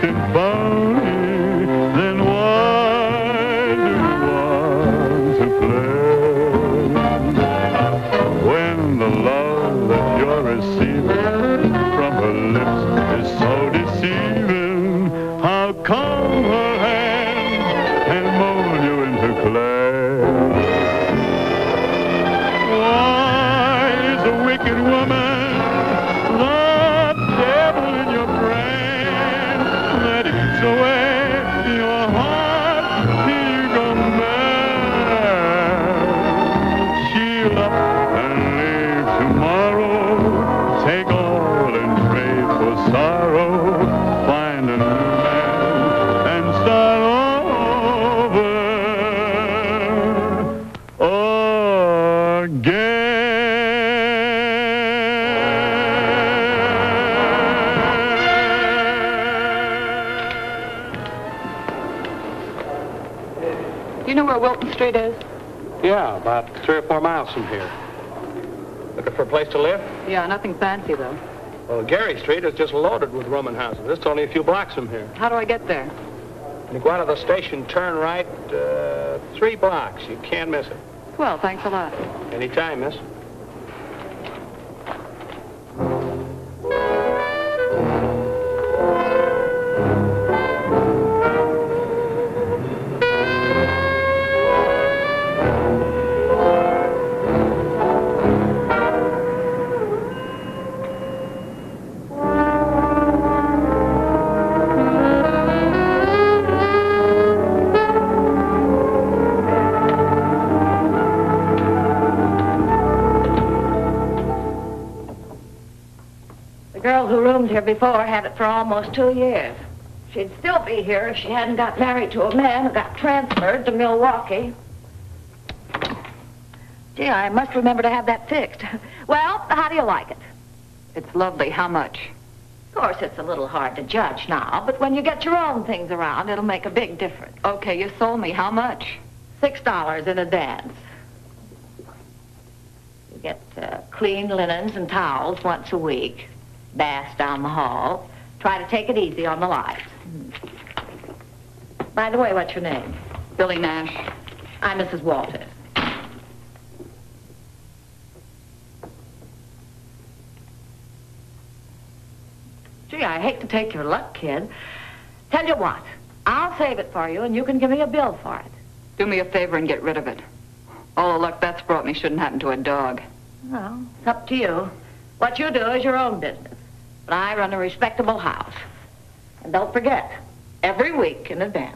and phony, then why do you want to play? When the love that you're receiving from her lips is so deceiving, how come her hand and mold you into clay? Why is a wicked woman the devil in your brain that eats away your heart till you go mad? Shield up and leave tomorrow, take all and trade for sorrow, find a new man and start over again. Do you know where Wilton Street is? Yeah, about 3 or 4 miles from here. Looking for a place to live? Yeah, nothing fancy, though. Well, Gary Street is just loaded with rooming houses. It's only a few blocks from here. How do I get there? When you go out of the station, turn right 3 blocks. You can't miss it. Well, thanks a lot. Anytime, miss. The girl who roomed here before had it for almost 2 years. She'd still be here if she hadn't got married to a man who got transferred to Milwaukee. Gee, I must remember to have that fixed. Well, how do you like it? It's lovely. How much? Of course, it's a little hard to judge now, but when you get your own things around, it'll make a big difference. Okay, you sold me. How much? $6 in advance. You get clean linens and towels once a week. Baths down the hall. Try to take it easy on the lights. By the way, what's your name? Billie Nash. I'm Mrs. Walters. Gee, I hate to take your luck, kid. Tell you what, I'll save it for you and you can give me a bill for it. Do me a favor and get rid of it. All the luck that's brought me shouldn't happen to a dog. Well, it's up to you. What you do is your own business. But I run a respectable house. And don't forget, every week in advance.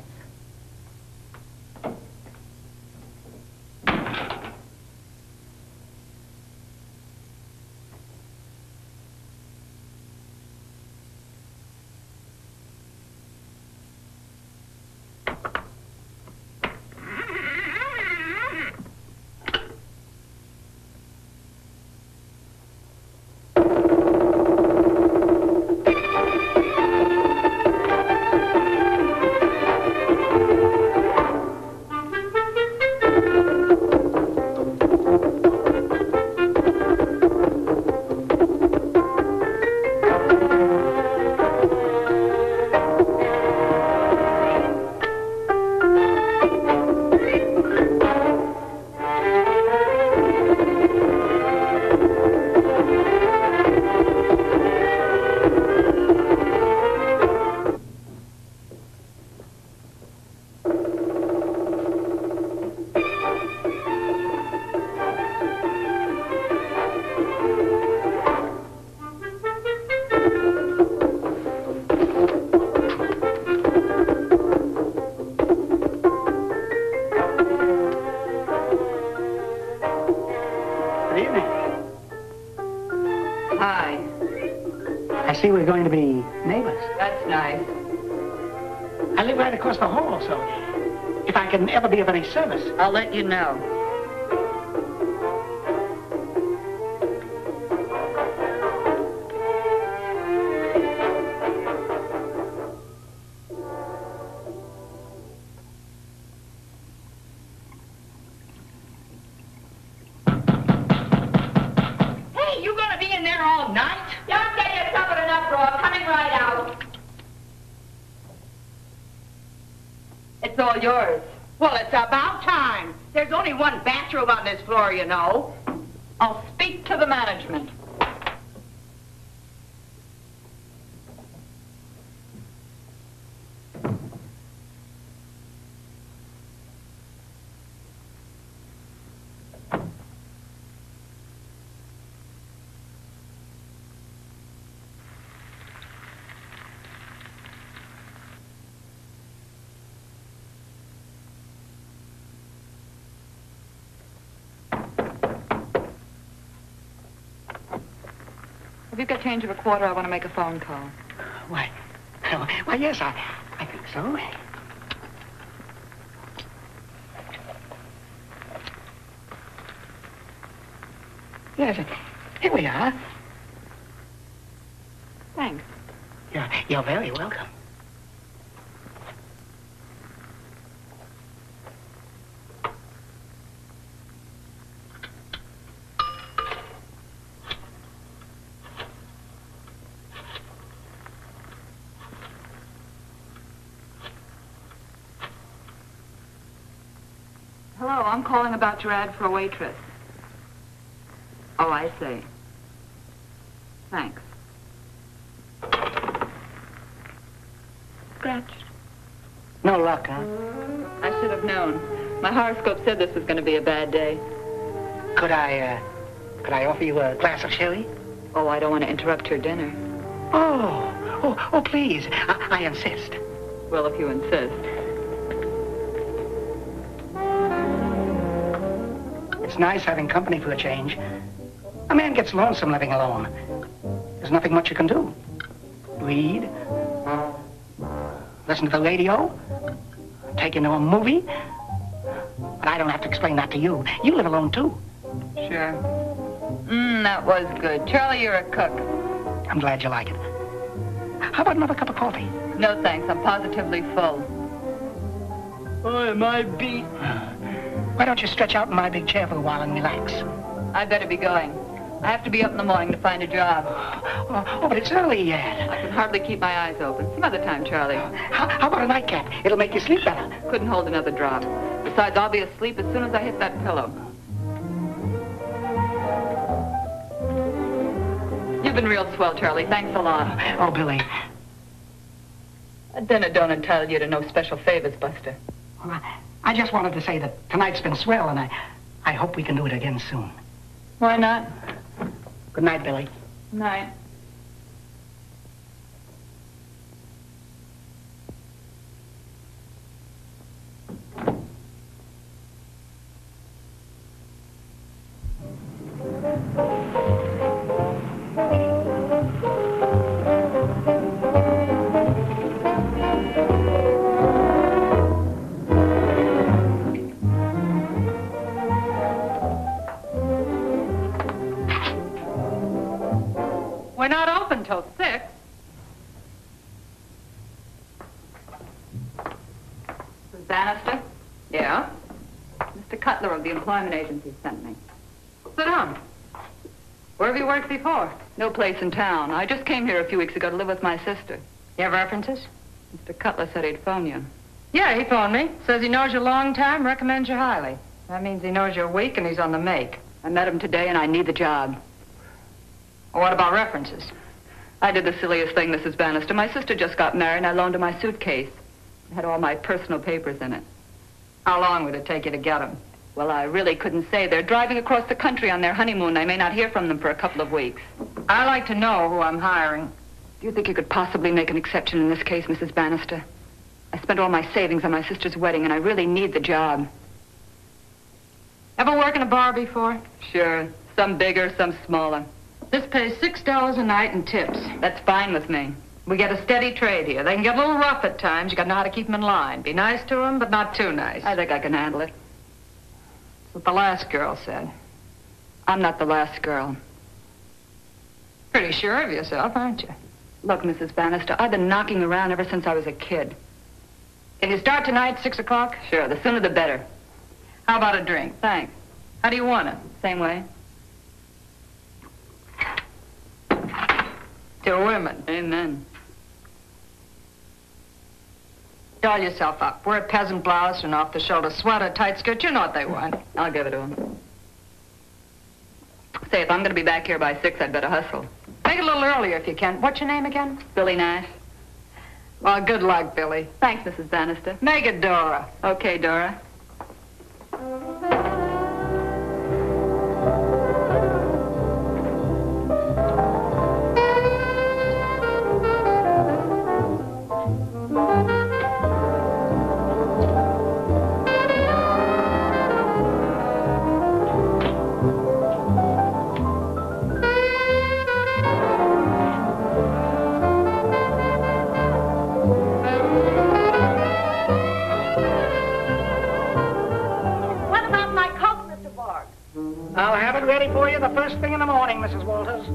see we're going to be neighbors. That's nice. I live right across the hall, so if I can ever be of any service... I'll let you know. Hey, you gonna be in there all night? Don't get yourself in an uproar. Coming right out. yours. Well, it's about time. There's only one bathroom on this floor, you know. I'll speak to the management. If you've got change of a quarter, I want to make a phone call. Why, yes, I think so. Yes, here we are. Thanks. You're very welcome. Hello, I'm calling about your ad for a waitress. Oh, I see. Thanks. Scratched. No luck, huh? I should have known. My horoscope said this was going to be a bad day. Could I offer you a glass of sherry? Oh, I don't want to interrupt your dinner. Oh, please. I insist. Well, if you insist. It's nice having company for a change. A man gets lonesome living alone. There's nothing much you can do. Read. Listen to the radio. Take you to a movie. But I don't have to explain that to you. You live alone, too. Sure. That was good. Charlie, you're a cook. I'm glad you like it. How about another cup of coffee? No, thanks. I'm positively full. Oh, am I beat? Why don't you stretch out in my big chair for a while and relax? I'd better be going. I have to be up in the morning to find a job. Oh, but it's early yet. I can hardly keep my eyes open. Some other time, Charlie. How about a nightcap? It'll make you sleep better. Couldn't hold another drop. Besides, I'll be asleep as soon as I hit that pillow. You've been real swell, Charlie. Thanks a lot. Oh, Billie. A dinner don't entitle you to no special favors, Buster. Well, I just wanted to say that tonight's been swell, and I hope we can do it again soon. Why not? Good night, Billie. Night. We're not open till 6. Mrs. Bannister? Yeah? Mr. Cutler of the employment agency sent me. Sit down. Where have you worked before? No place in town. I just came here a few weeks ago to live with my sister. You have references? Mr. Cutler said he'd phone you. Yeah, he phoned me. Says he knows you a long time, recommends you highly. That means he knows you're weak and he's on the make. I met him today and I need the job. Well, what about references? I did the silliest thing, Mrs. Bannister. My sister just got married and I loaned her my suitcase. It had all my personal papers in it. How long would it take you to get them? Well, I really couldn't say. They're driving across the country on their honeymoon. I may not hear from them for a couple of weeks. I like to know who I'm hiring. Do you think you could possibly make an exception in this case, Mrs. Bannister? I spent all my savings on my sister's wedding and I really need the job. Ever work in a bar before? Sure. Some bigger, some smaller. This pays $6 a night in tips. That's fine with me. We get a steady trade here. They can get a little rough at times. You got to know how to keep them in line. Be nice to them, but not too nice. I think I can handle it. That's what the last girl said. I'm not the last girl. Pretty sure of yourself, aren't you? Look, Mrs. Bannister, I've been knocking around ever since I was a kid. Can you start tonight, 6 o'clock? Sure, the sooner the better. How about a drink? Thanks. How do you want it? Same way. To women. Amen. Doll yourself up. Wear a peasant blouse and off-the-shoulder sweater, tight skirt. You know what they want. I'll give it to him. Say, if I'm going to be back here by 6, I'd better hustle. Make it a little earlier if you can. What's your name again? Billie Nash. Well, good luck, Billie. Thanks, Mrs. Bannister. Make it Dora. Okay, Dora. I'll have it ready for you the first thing in the morning, Mrs. Walters.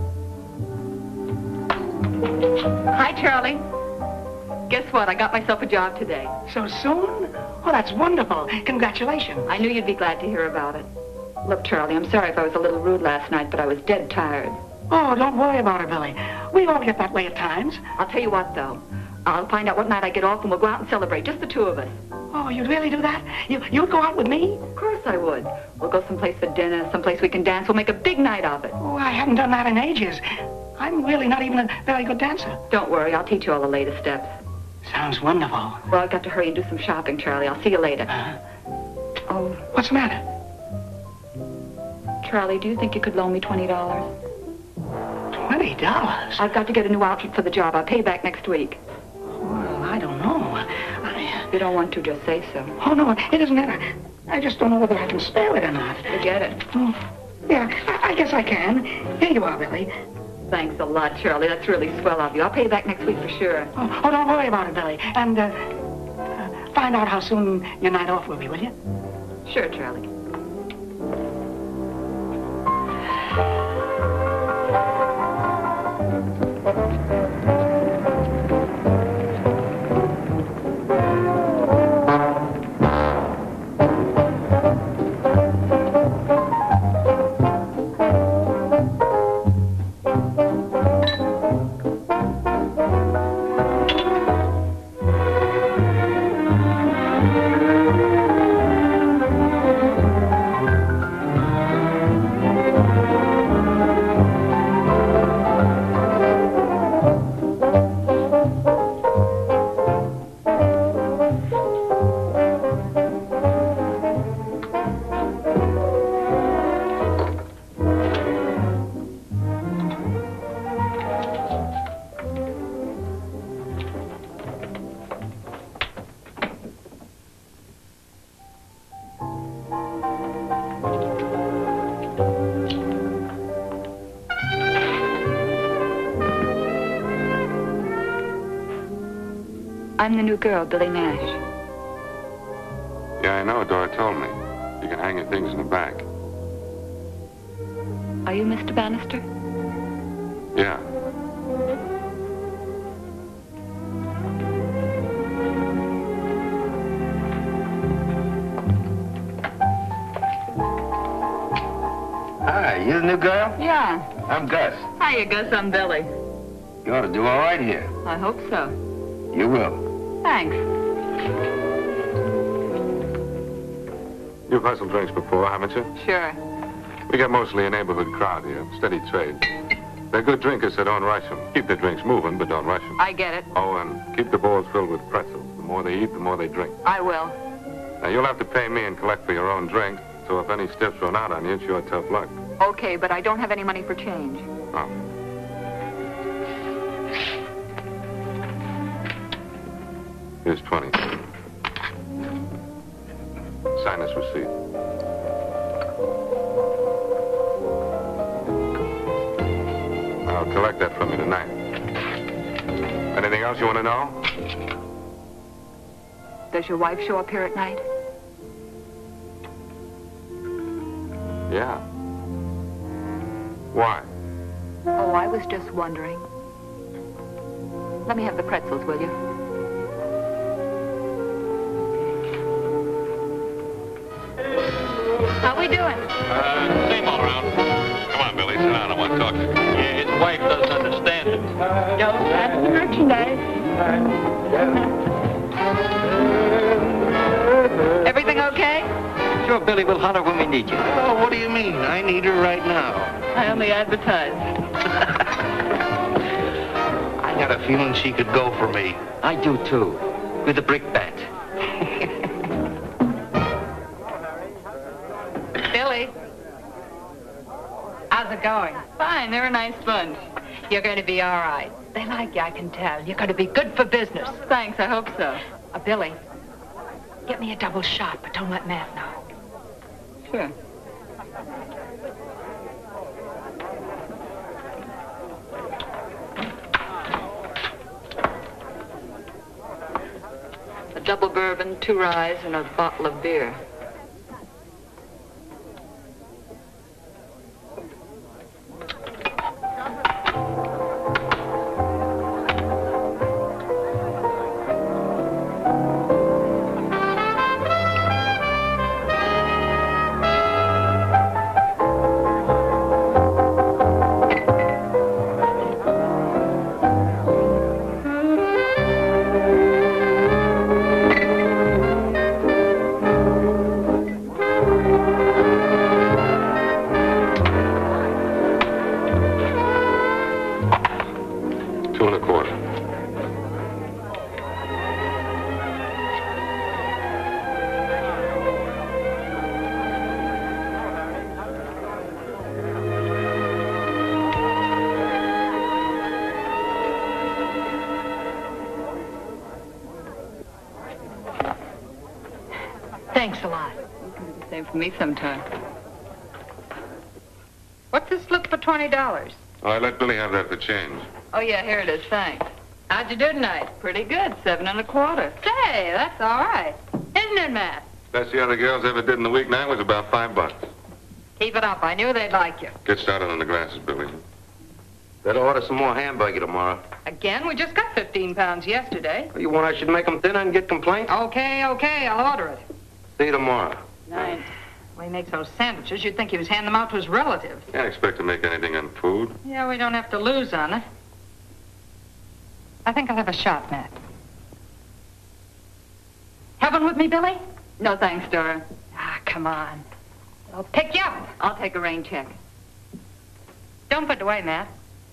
Hi, Charlie. Guess what? I got myself a job today. So soon? Oh, that's wonderful. Congratulations. I knew you'd be glad to hear about it. Look, Charlie, I'm sorry if I was a little rude last night, but I was dead tired. Oh, don't worry about it, Billie. We all get that way at times. I'll tell you what, though. I'll find out what night I get off and we'll go out and celebrate, just the two of us. Oh, you'd really do that? You'd go out with me? Of course I would. We'll go someplace for dinner, someplace we can dance. We'll make a big night of it. Oh, I haven't done that in ages. I'm really not even a very good dancer. Don't worry, I'll teach you all the latest steps. Sounds wonderful. Well, I've got to hurry and do some shopping, Charlie. I'll see you later. Oh, What's the matter? Charlie, do you think you could loan me $20? $20? I've got to get a new outfit for the job. I'll pay you back next week. Well, I don't know. If you don't want to, just say so. Oh, no, it doesn't matter. I just don't know whether I can spare it or not. Forget it. Oh, yeah, I guess I can. Here you are, Billie. Thanks a lot, Charlie. That's really swell of you. I'll pay you back next week for sure. Oh, don't worry about it, Billie. And find out how soon your night off will be, will you? Sure, Charlie. I'm the new girl, Billie Nash. Yeah, I know. Dora told me. You can hang your things in the back. Are you Mr. Bannister? Yeah. Hi, you the new girl? Yeah. I'm Gus. Hiya, Gus. I'm Billie. You ought to do all right here. I hope so. You will. Thanks. You've hustled drinks before, haven't you? Sure. We got mostly a neighborhood crowd here. Steady trade. They're good drinkers, so don't rush them. Keep the drinks moving, but don't rush them. I get it. Oh, and keep the bowls filled with pretzels. The more they eat, the more they drink. I will. Now, you'll have to pay me and collect for your own drink, so if any stiffs run out on you, it's your tough luck. Okay, but I don't have any money for change. Oh. Here's 20. Sign this receipt. I'll collect that from you tonight. Anything else you want to know? Does your wife show up here at night? Yeah. Why? Oh, I was just wondering. Let me have the pretzels, will you? How we doing? Same all around. Come on, Billie, sit down. I want to talk to you. Yeah, his wife doesn't understand it. Don't. That's merchandise. okay? Sure, Billy, we'll holler when we need you. Oh, what do you mean? I need her right now. I only advertise. I got a feeling she could go for me. I do, too. With a brick bat. Billy. How's it going? Fine, they're a nice bunch. You're going to be all right. They like you, I can tell. You're going to be good for business. Thanks, I hope so. Billy, get me a double shot, but don't let Matt know. Sure. A double bourbon, 2 ryes, and a bottle of beer. Thanks a lot. You can do the same for me sometime. What's this slip for $20? Oh, I let Billy have that for change. Oh, yeah, here it is. Thanks. How'd you do tonight? Pretty good. 7 1/4. Say, that's all right. Isn't it, Matt? Best the other girls ever did in the weeknight was about $5. Keep it up. I knew they'd like you. Get started on the glasses, Billy. Better order some more hamburger tomorrow. Again? We just got 15 pounds yesterday. You want I should make them thinner and get complaints? Okay, I'll order it. See you tomorrow. Nice. Well, he makes those sandwiches. You'd think he was handing them out to his relatives. Can't expect to make anything on food. Yeah, we don't have to lose on it. I think I'll have a shot, Matt. Have one with me, Billy? No, thanks, Dora. Ah, come on. I'll pick you up. I'll take a rain check. Don't put it away, Matt.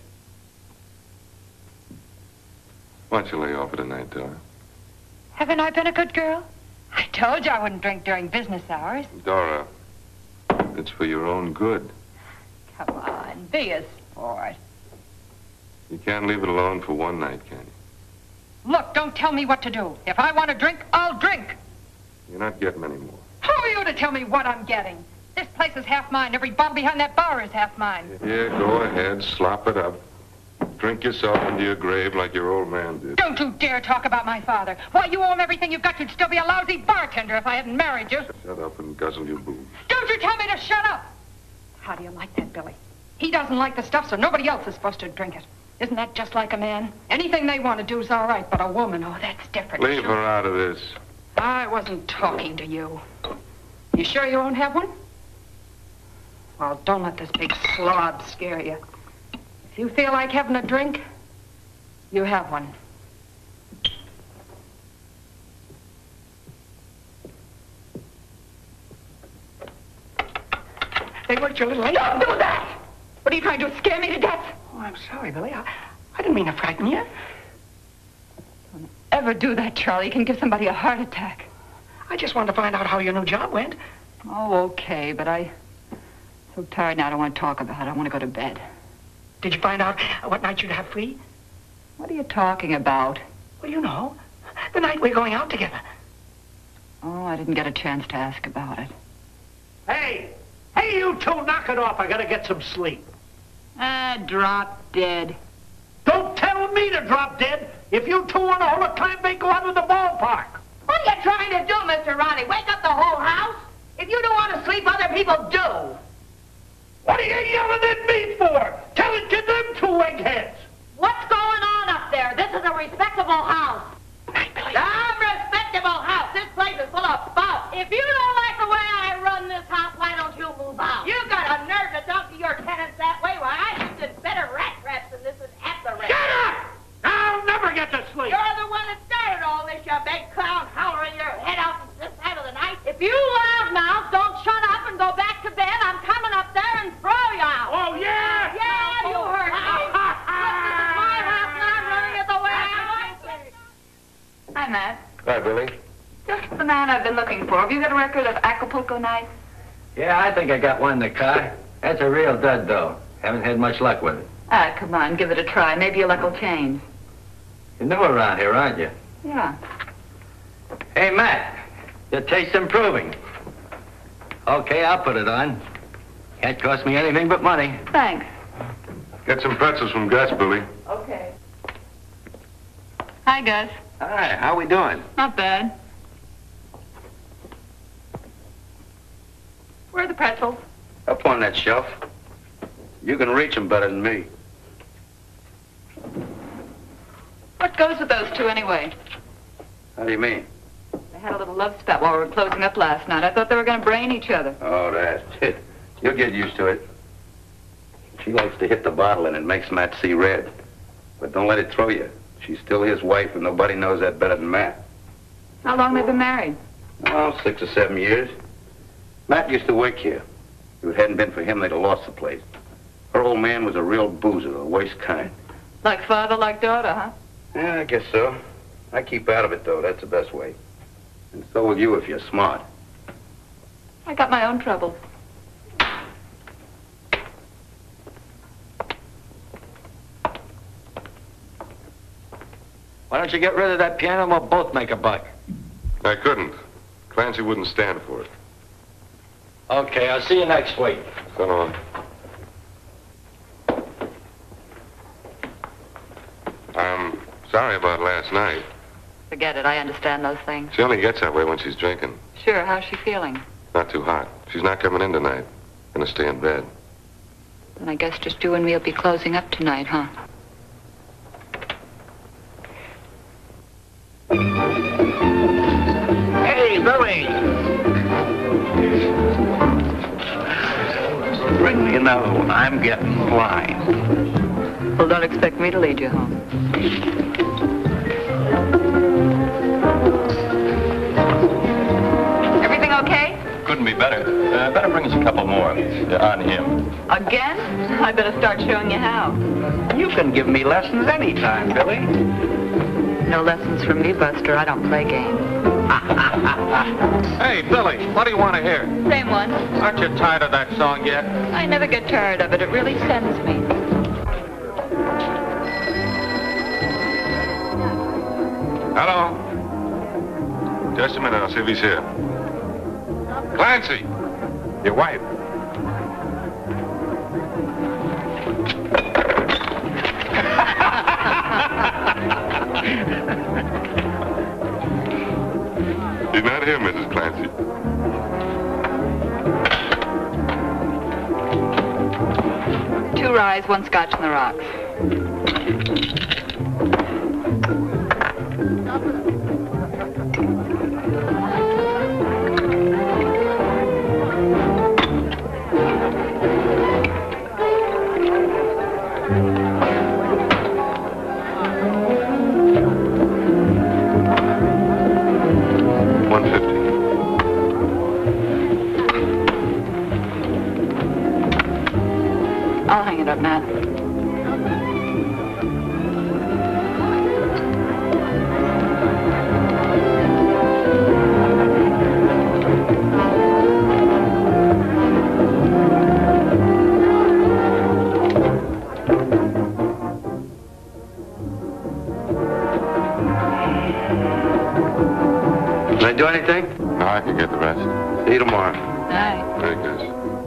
Why don't you lay off for tonight, Dora? Haven't I been a good girl? I told you I wouldn't drink during business hours. Dora, it's for your own good. Come on, be a sport. You can't leave it alone for one night, can you? Look, don't tell me what to do. If I want to drink, I'll drink. You're not getting any more. Who are you to tell me what I'm getting? This place is half mine. Every bottle behind that bar is half mine. Yeah, go ahead, slop it up. Drink yourself into your grave like your old man did. Don't you dare talk about my father. Why, you owe him everything you've got. You'd still be a lousy bartender if I hadn't married you. Shut up and guzzle your booze. Don't you tell me to shut up. How do you like that, Billy? He doesn't like the stuff, so nobody else is supposed to drink it. Isn't that just like a man? Anything they want to do is all right, but a woman, oh, that's different. Leave her out of this. I wasn't talking to you. You sure you won't have one? Well, don't let this big slob scare you. If you feel like having a drink, you have one. They weren't your little lady. Don't do that! What are you trying to do, scare me to death? Oh, I'm sorry, Billy. I didn't mean to frighten you. Don't ever do that, Charlie. You can give somebody a heart attack. I just wanted to find out how your new job went. Oh, okay, but I'm so tired now I don't want to talk about it. I want to go to bed. Did you find out what night you'd have free? What are you talking about? Well, you know, the night we're going out together. Oh, I didn't get a chance to ask about it. Hey, you two, knock it off. I gotta get some sleep. Drop dead. Don't tell me to drop dead. If you two want to hold a time, they go out to the ballpark. What are you trying to do, Mr. Ronnie? Wake up the whole house? If you don't want to sleep, other people do. What are you yelling at me for? Tell it to them two eggheads. What's going on up there? This is a respectable house. Night, Billy. A respectable house. This place is full of spouts. If you don't like the way I run this house, why don't you move out? You got a nerve to talk to your tenants that way. Why, I lived in better rat traps than this is at the rate. Shut up! I'll never get to sleep. You're the one that started all this, you big clown, hollering your head out this side of the night. If you want Hi, Matt. Hi, Billy. Just the man I've been looking for. Have you got a record of Acapulco Nights? Yeah, I think I got one in the car. That's a real dud, though. Haven't had much luck with it. Ah, come on, give it a try. Maybe your luck will change. You're new around here, aren't you? Yeah. Hey, Matt, your taste's improving. Okay, I'll put it on. Can't cost me anything but money. Thanks. Get some pretzels from Gus, Billy. Okay. Hi, Gus. Hi, how we doing? Not bad. Where are the pretzels? Up on that shelf. You can reach them better than me. What goes with those two, anyway? How do you mean? They had a little love spat while we were closing up last night. I thought they were going to brain each other. Oh, that's it. You'll get used to it. She likes to hit the bottle and it makes Matt see red. But don't let it throw you. She's still his wife and nobody knows that better than Matt. How long have they been married? Oh, 6 or 7 years. Matt used to work here. If it hadn't been for him, they'd have lost the place. Her old man was a real boozer, the worst kind. Like father, like daughter, huh? Yeah, I guess so. I keep out of it, though. That's the best way. And so will you if you're smart. I got my own troubles. Why don't you get rid of that piano and we'll both make a buck? I couldn't. Clancy wouldn't stand for it. Okay, I'll see you next week. So long. I'm sorry about last night. Forget it. I understand those things. She only gets that way when she's drinking. Sure. How's she feeling? Not too hot. She's not coming in tonight. Gonna stay in bed. Then I guess just you and me will be closing up tonight, huh? Hey, Billy. Bring me another one. I'm getting blind. Well, don't expect me to lead you home. Everything okay? Couldn't be better. Better bring us a couple more. On him. Again? I better start showing you how. You can give me lessons anytime, Billy. No lessons from me, Buster. I don't play games. Hey, Billy, what do you want to hear? Same one. Aren't you tired of that song yet? I never get tired of it. It really sends me. Hello? Just a minute. I'll see if he's here. Clancy! Your wife. He's not here, Mrs. Clancy. Two ryes, one scotch on the rocks. I'll hang it up, Matt. Can I do anything? No, I can get the rest. See you tomorrow. Night. Very good.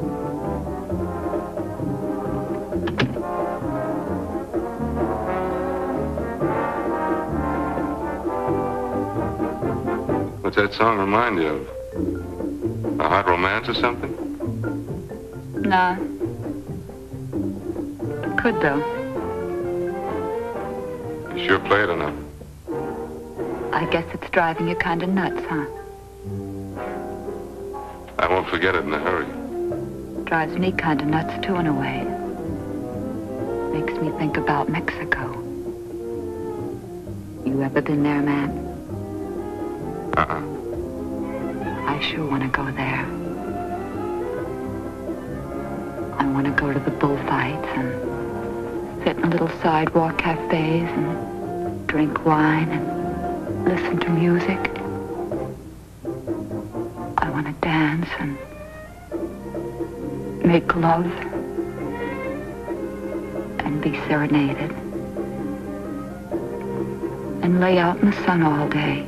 What's that song remind you of? A hot romance or something? Nah. Could, though. You sure played enough. I guess it's driving you kind of nuts, huh? I won't forget it in a hurry. Drives me kind of nuts, too, in a way. Makes me think about Mexico. You ever been there, Matt? Uh-uh. I sure want to go there. I want to go to the bullfights and sit in little sidewalk cafes and drink wine and listen to music. I want to dance and make love and be serenaded and lay out in the sun all day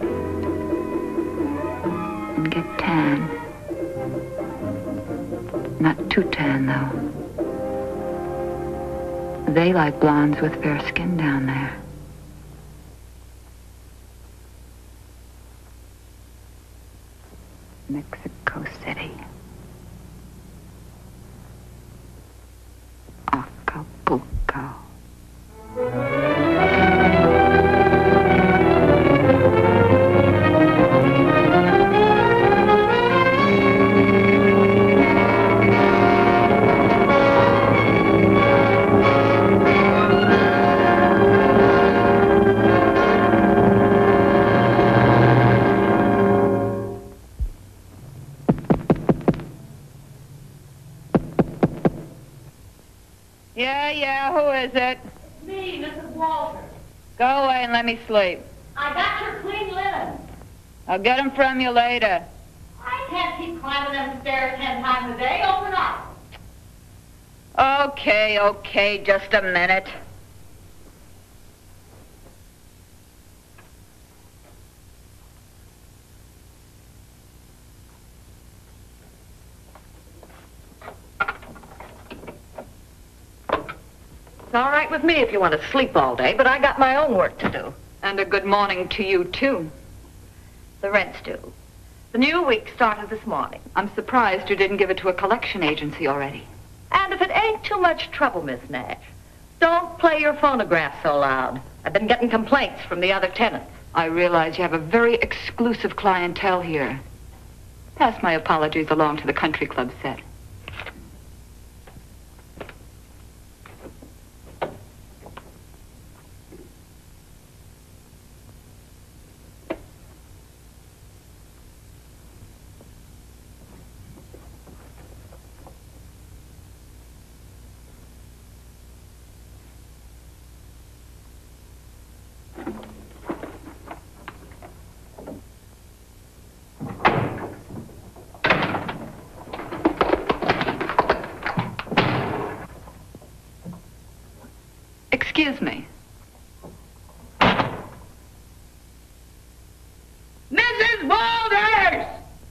and get tan. Not too tan, though. They like blondes with fair skin down there. Mexico City. Acapulco. Yeah, who is it? Me, Mrs. Walter. Go away and let me sleep. I got your clean linen. I'll get them from you later. I can't keep climbing them stairs 10 times a day. Open up. Okay, just a minute. It's all right with me if you want to sleep all day, but I got my own work to do. And a good morning to you, too. The rent's due. The new week started this morning. I'm surprised you didn't give it to a collection agency already. And if it ain't too much trouble, Miss Nash, don't play your phonograph so loud. I've been getting complaints from the other tenants. I realize you have a very exclusive clientele here. Pass my apologies along to the country club set. Excuse me. Mrs. Walters!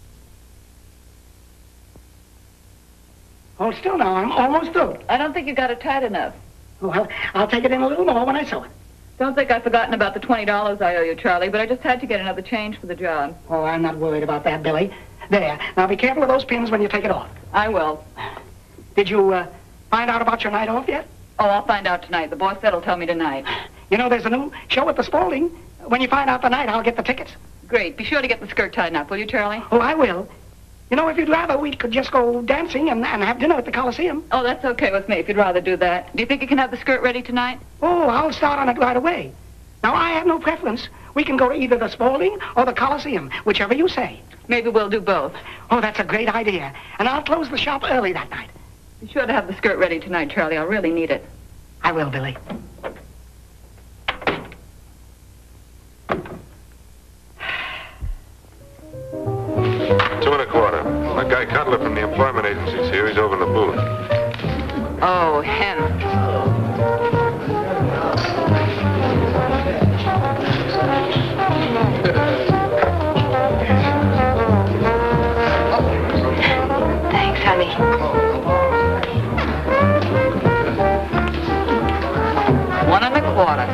Hold still now. I'm almost through. I don't think you got it tight enough. Well, I'll take it in a little more when I sew it. Don't think I've forgotten about the $20 I owe you, Charlie, but I just had to get another change for the job. Oh, I'm not worried about that, Billy. There. Now be careful of those pins when you take it off. I will. Did you find out about your night off yet? Oh, I'll find out tonight. The boss said he'll tell me tonight. You know, there's a new show at the Spaulding. When you find out the night, I'll get the tickets. Great. Be sure to get the skirt tightened up, will you, Charlie? Oh, I will. You know, if you'd rather, we could just go dancing and have dinner at the Coliseum. Oh, that's okay with me if you'd rather do that. Do you think you can have the skirt ready tonight? Oh, I'll start on it right away. Now, I have no preference. We can go to either the Spaulding or the Coliseum, whichever you say. Maybe we'll do both. Oh, that's a great idea. And I'll close the shop early that night. Be sure to have the skirt ready tonight, Charlie. I'll really need it. I will, Billy. $2.25. That guy Cutler from the employment agency's here. He's over in the booth. Oh, him. Thanks, honey. $1.25.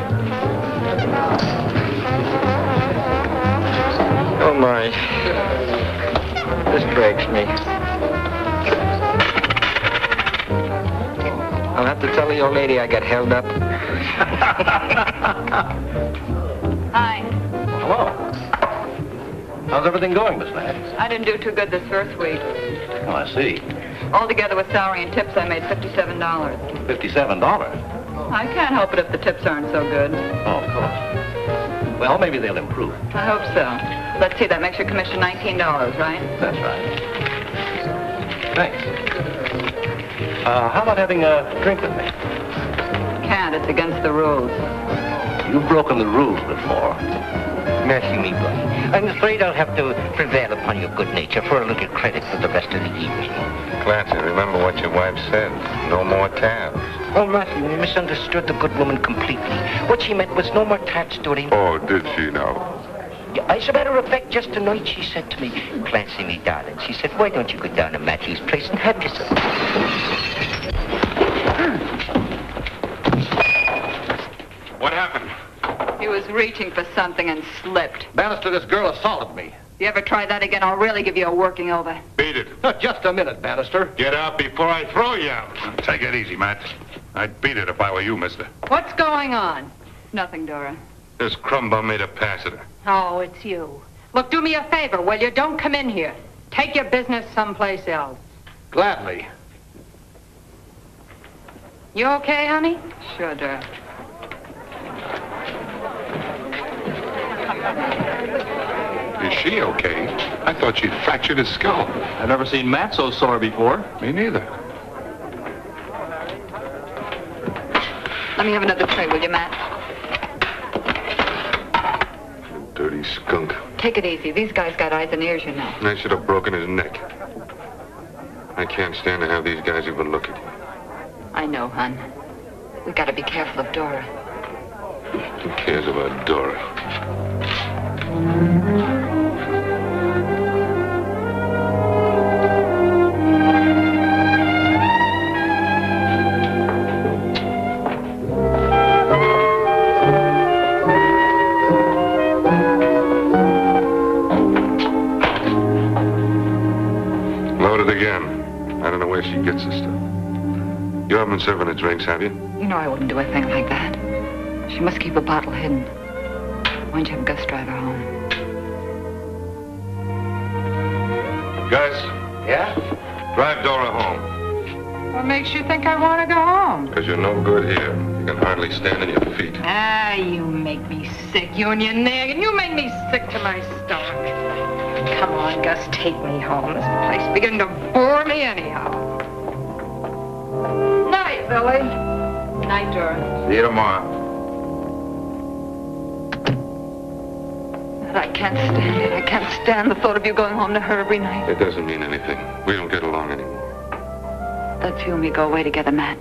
Oh, my. This breaks me. I'll have to tell the old lady I got held up. Hi. Hello. How's everything going, Miss Nash? I didn't do too good this first week. Oh, I see. Altogether with salary and tips, I made $57. $57? I can't help it if the tips aren't so good. Oh, of course. Well, maybe they'll improve. I hope so. Let's see, that makes your commission $19, right? That's right. Thanks. How about having a drink with me? Can't. It's against the rules. You've broken the rules before. Mercy me, Billie. I'm afraid I'll have to prevail upon your good nature for a little credit for the rest of the evening. Clancy, remember what your wife said. No more tabs. Oh, Matthew, you misunderstood the good woman completely. What she meant was no more tabs during... Oh, did she now? As a matter of fact, just tonight she said to me, Clancy, me darling, she said, why don't you go down to Matthew's place and have yourself? What happened? He was reaching for something and slipped. Bannister, this girl assaulted me. If you ever try that again, I'll really give you a working over. Beat it. Just a minute, Bannister. Get out before I throw you out. Take it easy, Matt. I'd beat it if I were you, mister. What's going on? Nothing, Dora. This crumb bum made a pass at her. Oh, it's you. Look, do me a favor, will you? Don't come in here. Take your business someplace else. Gladly. You okay, honey? Sure, Dora. Is she okay? I thought she'd fractured his skull. I've never seen Matt so sore before. Me neither. Let me have another tray, will you, Matt? Dirty skunk. Take it easy. These guys got eyes and ears, you know. I should have broken his neck. I can't stand to have these guys even look at you. I know, hon. We gotta be careful of Dora. Who cares about Dora? Load it again. I don't know where she gets this stuff. You haven't been serving her drinks, have you? You know I wouldn't do a thing like that. She must keep a bottle hidden. Why don't you have Gus drive her home? Gus? Yeah? Drive Dora home. What makes you think I want to go home? Because you're no good here. You can hardly stand on your feet. Ah, you make me sick, you and your nag, and you make me sick to my stomach. Come on, Gus, take me home. This place beginning to bore me anyhow. Night, Billie. Night, Dora. See you tomorrow. I can't stand it. I can't stand the thought of you going home to her every night. It doesn't mean anything. We don't get along anymore. Let's you and me go away together, Matt.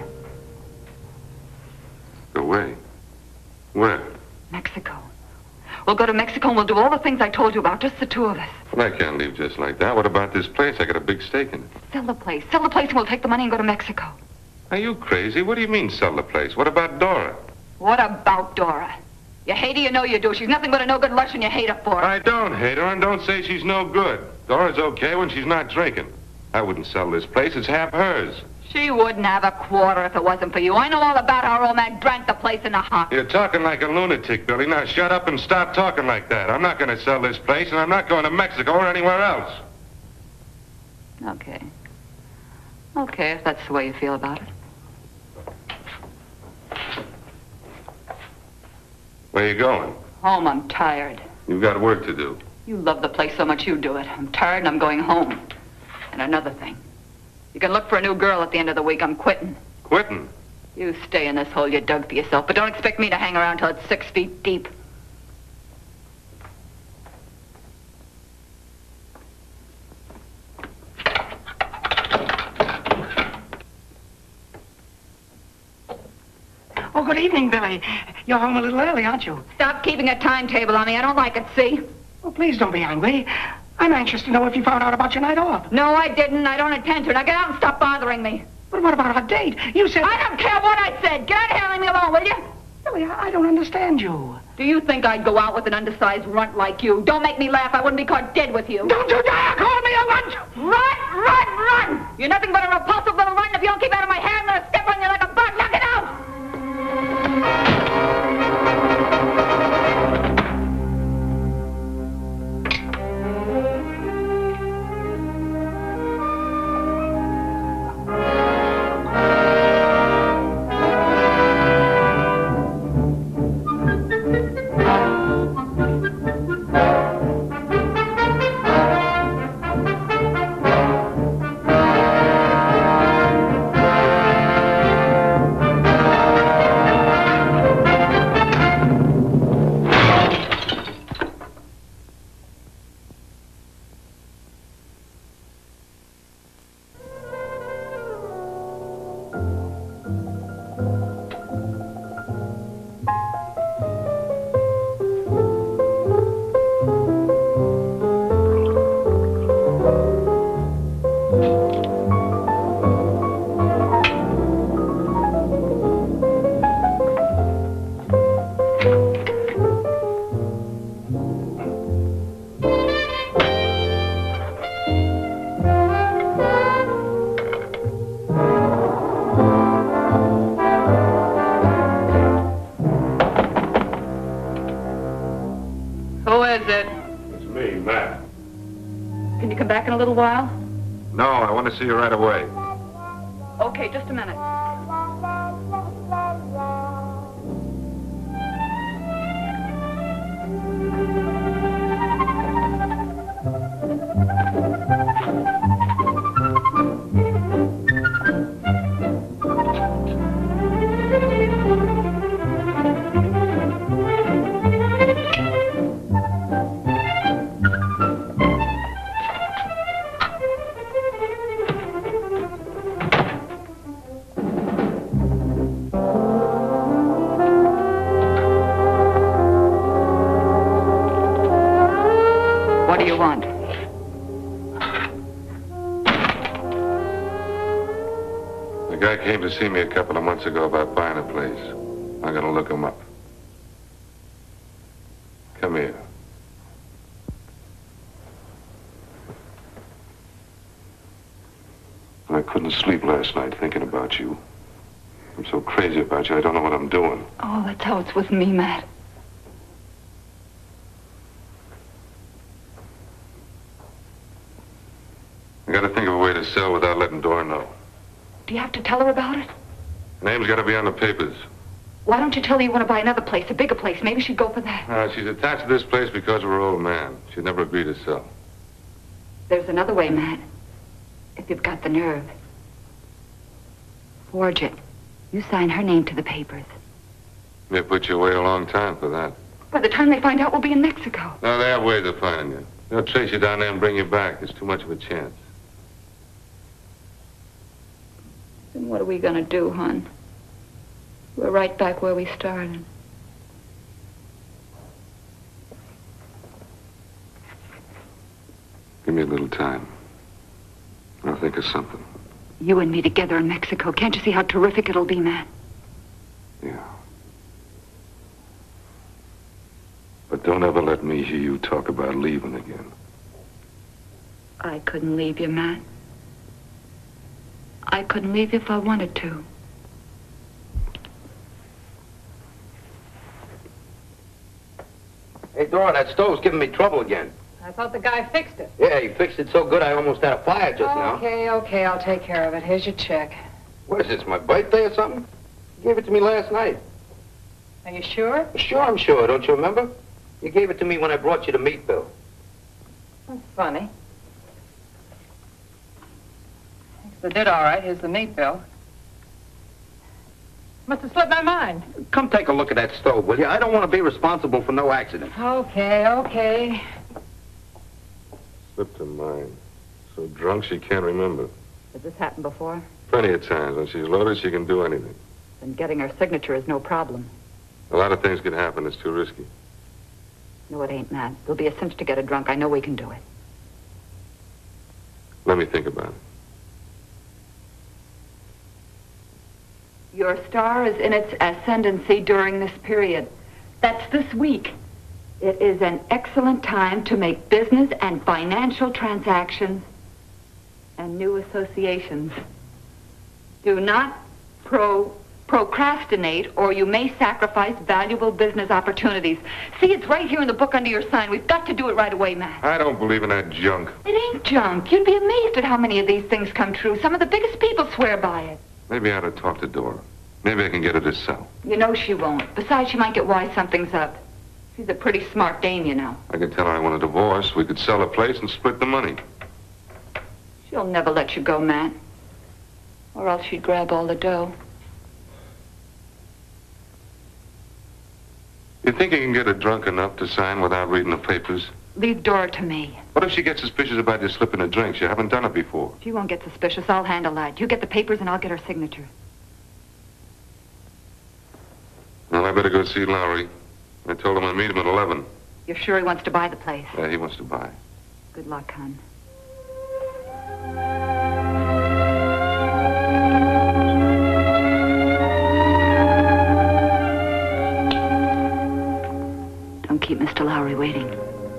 Away? Where? Mexico. We'll go to Mexico and we'll do all the things I told you about, just the two of us. Well, I can't leave just like that. What about this place? I got a big stake in it. Sell the place. Sell the place and we'll take the money and go to Mexico. Are you crazy? What do you mean, sell the place? What about Dora? What about Dora? You hate her, you know you do. She's nothing but a no-good lush and you hate her for it. I don't hate her, and don't say she's no good. Dora's okay when she's not drinking. I wouldn't sell this place. It's half hers. She wouldn't have a quarter if it wasn't for you. I know all about how old man drank the place in a hop. You're talking like a lunatic, Billie. Now shut up and stop talking like that. I'm not going to sell this place, and I'm not going to Mexico or anywhere else. Okay. Okay, if that's the way you feel about it. Where you going? Home, I'm tired. You've got work to do. You love the place so much you do it. I'm tired and I'm going home. And another thing. You can look for a new girl at the end of the week. I'm quitting. Quitting? You stay in this hole you dug for yourself, but don't expect me to hang around till it's 6 feet deep. Oh, good evening, Billie. You're home a little early, aren't you? Stop keeping a timetable on me. I don't like it, see? Oh, please don't be angry. I'm anxious to know if you found out about your night off. No, I didn't. I don't intend to. Now get out and stop bothering me. But what about our date? You said... I don't care what I said. Get out of here and leave me alone, will you? Billie, I don't understand you. Do you think I'd go out with an undersized runt like you? Don't make me laugh. I wouldn't be caught dead with you. Don't you dare call me a runt! Run! You're nothing but a repulsive little runt. If you don't keep out of my hair, I'm going to step on you like a bug. Now get out! back in a little while? No, I want to see you right away. Okay, just a minute. What do you want? The guy came to see me a couple of months ago about buying a place. I'm gonna look him up. Come here. I couldn't sleep last night thinking about you. I'm so crazy about you, I don't know what I'm doing. Oh, that's how it's with me, Matt. I gotta think of a way to sell without letting Dora know. Do you have to tell her about it? Name's gotta be on the papers. Why don't you tell her you want to buy another place, a bigger place? Maybe she'd go for that. She's attached to this place because of her old man. She'd never agree to sell. There's another way, Matt. If you've got the nerve. Forge it. You sign her name to the papers. They put you away a long time for that. By the time they find out, we'll be in Mexico. No, they have ways of finding you. They'll trace you down there and bring you back. There's too much of a chance. Then what are we gonna do, hon? We're right back where we started. Give me a little time. I'll think of something. You and me together in Mexico. Can't you see how terrific it'll be, Matt? Yeah. But don't ever let me hear you talk about leaving again. I couldn't leave you, Matt. I couldn't leave you if I wanted to. Hey, Dora, that stove's giving me trouble again. I thought the guy fixed it. Yeah, he fixed it so good I almost had a fire just now. Okay, I'll take care of it. Here's your check. What is this, my birthday or something? You gave it to me last night. Are you sure? Sure, I'm sure. Don't you remember? You gave it to me when I brought you the meat bill. That's funny. They did all right. Here's the meat bill. Must have slipped my mind. Come take a look at that stove, will you? I don't want to be responsible for no accident. Okay. Slipped her mind. So drunk she can't remember. Has this happened before? Plenty of times. When she's loaded, she can do anything. Then getting her signature is no problem. A lot of things could happen. It's too risky. No, it ain't, Matt. There'll be a cinch to get her drunk. I know we can do it. Let me think about it. Your star is in its ascendancy during this period. That's this week. It is an excellent time to make business and financial transactions and new associations. Do not procrastinate, or you may sacrifice valuable business opportunities. See, it's right here in the book under your sign. We've got to do it right away, Matt. I don't believe in that junk. It ain't junk. You'd be amazed at how many of these things come true. Some of the biggest people swear by it. Maybe I ought to talk to Dora. Maybe I can get her to sell. You know she won't. Besides, she might get wise something's up. She's a pretty smart dame, you know. I could tell her I want a divorce. We could sell a place and split the money. She'll never let you go, Matt. Or else she'd grab all the dough. You think you can get her drunk enough to sign without reading the papers? Leave Dora to me. What if she gets suspicious about you slipping a drink? You haven't done it before. She won't get suspicious. I'll handle that. You get the papers and I'll get her signature. Well, I better go see Lowry. I told him I'd meet him at 11. You're sure he wants to buy the place? Yeah, he wants to buy. Good luck, hon. Don't keep Mr. Lowry waiting.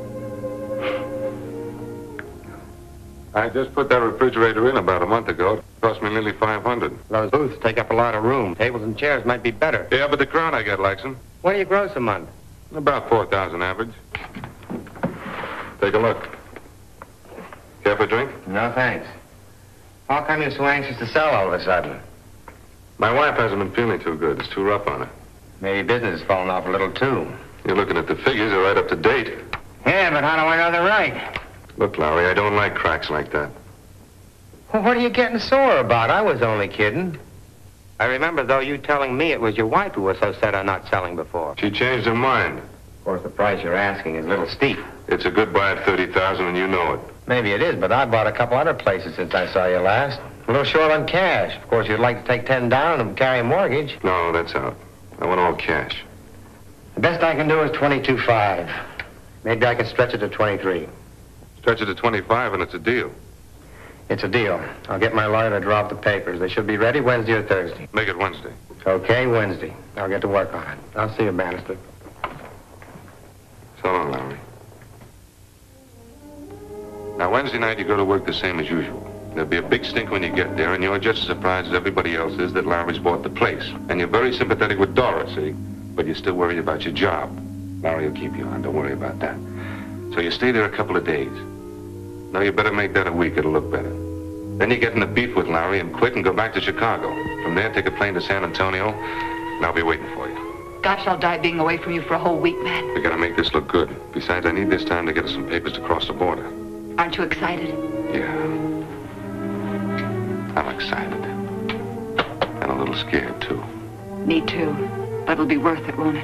I just put that refrigerator in about a month ago. It cost me nearly $500. Those booths take up a lot of room. Tables and chairs might be better. Yeah, but the crowd I got likes them. What do you gross a month? About 4,000 average. Take a look. Care for a drink? No, thanks. How come you're so anxious to sell all of a sudden? My wife hasn't been feeling too good. It's too rough on her. Maybe business has fallen off a little, too. You're looking at the figures. They're right up to date. Yeah, but how do I know they're right? Look, Lowry, I don't like cracks like that. Well, what are you getting sore about? I was only kidding. I remember, though, you telling me it was your wife who was so set on not selling before. She changed her mind. Of course, the price you're asking is a little steep. It's a good buy at $30,000, and you know it. Maybe it is, but I bought a couple other places since I saw you last. A little short on cash. Of course, you'd like to take 10 down and carry a mortgage. No, that's out. I want all cash. The best I can do is 22.5. Maybe I can stretch it to 23. Stretch it to 25, and it's a deal. It's a deal. I'll get my lawyer to draw up the papers. They should be ready Wednesday or Thursday. Make it Wednesday. Okay, Wednesday. I'll get to work on it. I'll see you, Bannister. So long, Lowry. Now, Wednesday night, you go to work the same as usual. There'll be a big stink when you get there, and you're just as surprised as everybody else is that Lowry's bought the place. And you're very sympathetic with Dora, see? But you're still worried about your job. Lowry will keep you on. Don't worry about that. So you stay there a couple of days. Now, you better make that a week. It'll look better. Then you get in a beef with Lowry and quit and go back to Chicago. From there, take a plane to San Antonio, and I'll be waiting for you. Gosh, I'll die being away from you for a whole week, man. We gotta make this look good. Besides, I need this time to get us some papers to cross the border. Aren't you excited? Yeah. I'm excited. And a little scared, too. Me too. But it'll be worth it, won't it?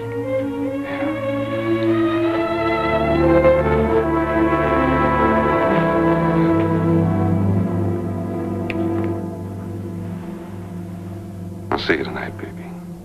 I'll see you tonight, baby.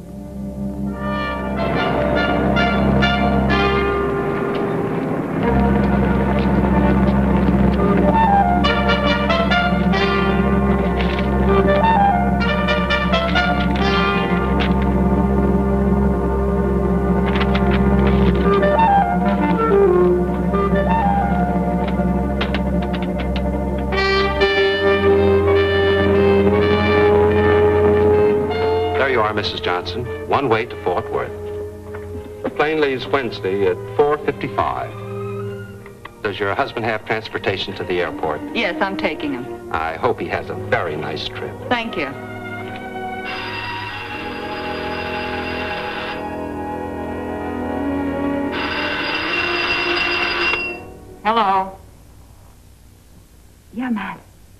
Mrs. Johnson, one way to Fort Worth. The plane leaves Wednesday at 4:55. Does your husband have transportation to the airport? Yes, I'm taking him. I hope he has a very nice trip. Thank you. Hello. Yeah, Matt.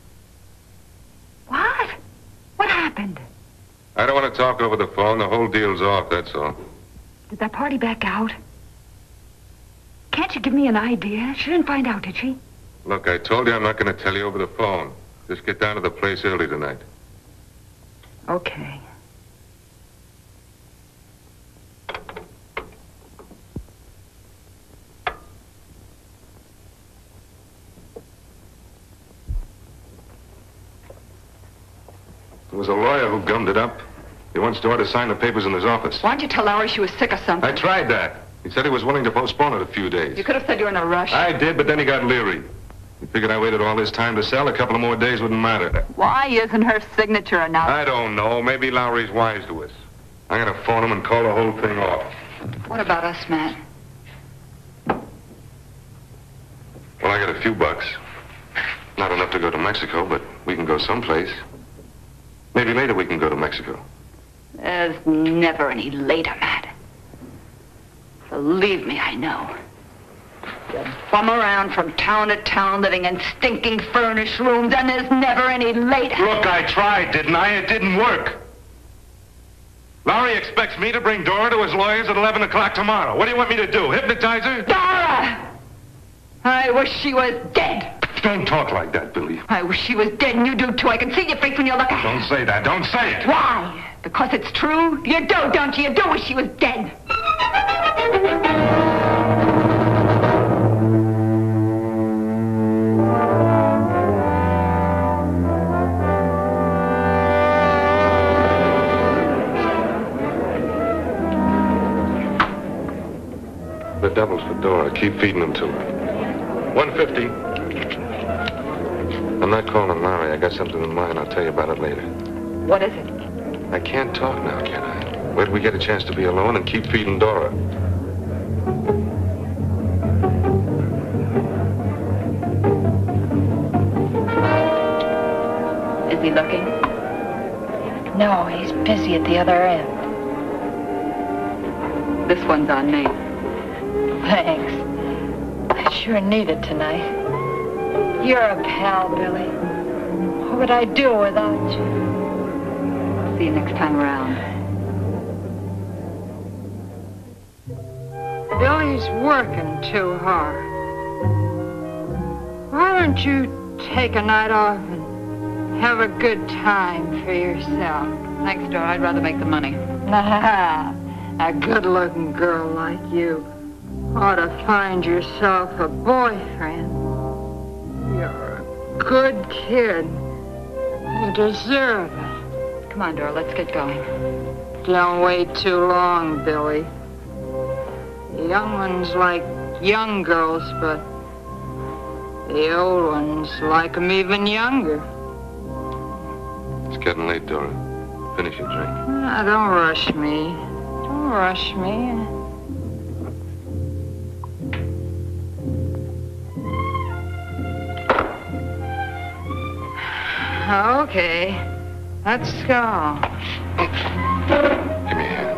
What? What happened? I don't want to talk over the phone. The whole deal's off, that's all. Did that party back out? Can't you give me an idea? She didn't find out, did she? Look, I told you I'm not going to tell you over the phone. Just get down to the place early tonight. Okay. There was a lawyer who gummed it up. He wants Dora to sign the papers in his office. Why don't you tell Lowry she was sick or something? I tried that. He said he was willing to postpone it a few days. You could have said you were in a rush. I did, but then he got leery. He figured I waited all this time to sell. A couple of more days wouldn't matter. Why isn't her signature enough? I don't know. Maybe Lowry's wise to us. I'm going to phone him and call the whole thing off. What about us, Matt? Well, I got a few bucks. Not enough to go to Mexico, but we can go someplace. Maybe later we can go to Mexico. There's never any later, Matt. Believe me, I know. You bum around from town to town, living in stinking furnished rooms, and there's never any later. Look, I tried, didn't I? It didn't work. Lowry expects me to bring Dora to his lawyers at 11 o'clock tomorrow. What do you want me to do, hypnotize her? Dora! I wish she was dead. Don't talk like that, Billie. I wish she was dead, and you do, too. I can see your face when you look at her. Don't say that. Don't say it. Why? Because it's true? You do, don't you? You do wish she was dead. The doubles for Dora. Keep feeding them to her. 150. I'm not calling Lowry. I got something in mind. I'll tell you about it later. What is it? I can't talk now, can I? Wait till we get a chance to be alone and keep feeding Dora. he looking? No, he's busy at the other end. This one's on me. Thanks. I sure need it tonight. You're a pal, Billy. What would I do without you? See you next time around. Billy's working too hard. Why don't you take a night off and have a good time for yourself? Thanks, Dora. I'd rather make the money. Nah, a good-looking girl like you ought to find yourself a boyfriend. You're a good kid. You deserve it. Come on, Dora, let's get going. Don't wait too long, Billy. Young ones like young girls, but the old ones like 'em even younger. It's getting late, Dora. Finish your drink. Don't rush me. Don't rush me. Okay, let's go. Give me a hand.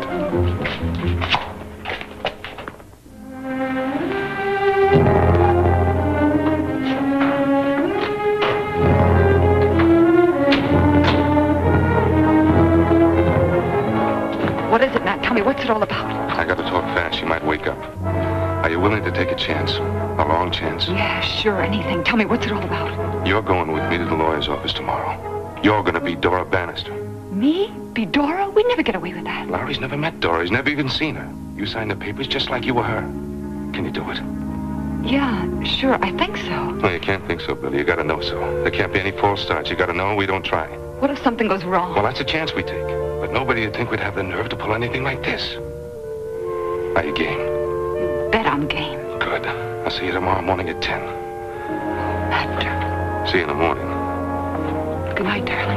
What is it, Matt? Tell me, what's it all about? I got to talk fast. She might wake up. Are you willing to take a chance? A long chance? Yeah, sure, anything. Tell me, what's it all about? You're going with me to the lawyer's office tomorrow. You're going to be Dora Bannister. Me? Be Dora? We'd never get away with that. Lowry's never met Dora. He's never even seen her. You signed the papers just like you were her. Can you do it? Yeah, sure, I think so. No, you can't think so, Billy. You got to know so. There can't be any false starts. You got to know we don't try. What if something goes wrong? Well, that's a chance we take. But nobody would think we'd have the nerve to pull anything like this. Are you game? You bet I'm game. Good. I'll see you tomorrow morning at 10. After. See you in the morning. Good night, darling.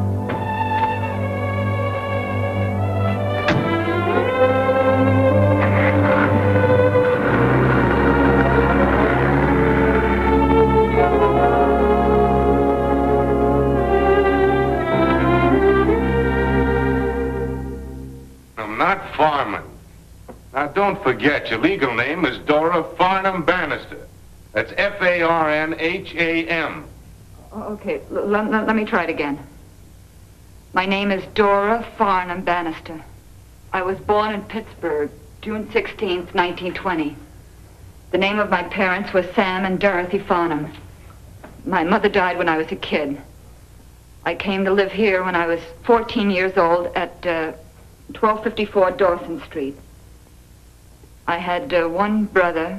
I'm not Farman. Now, don't forget, your legal name is Dora Farnham Bannister. That's Farnham. Okay, let me try it again. My name is Dora Farnham Bannister. I was born in Pittsburgh, June 16th, 1920. The name of my parents was Sam and Dorothy Farnham. My mother died when I was a kid. I came to live here when I was 14 years old at 1254 Dawson Street. I had one brother.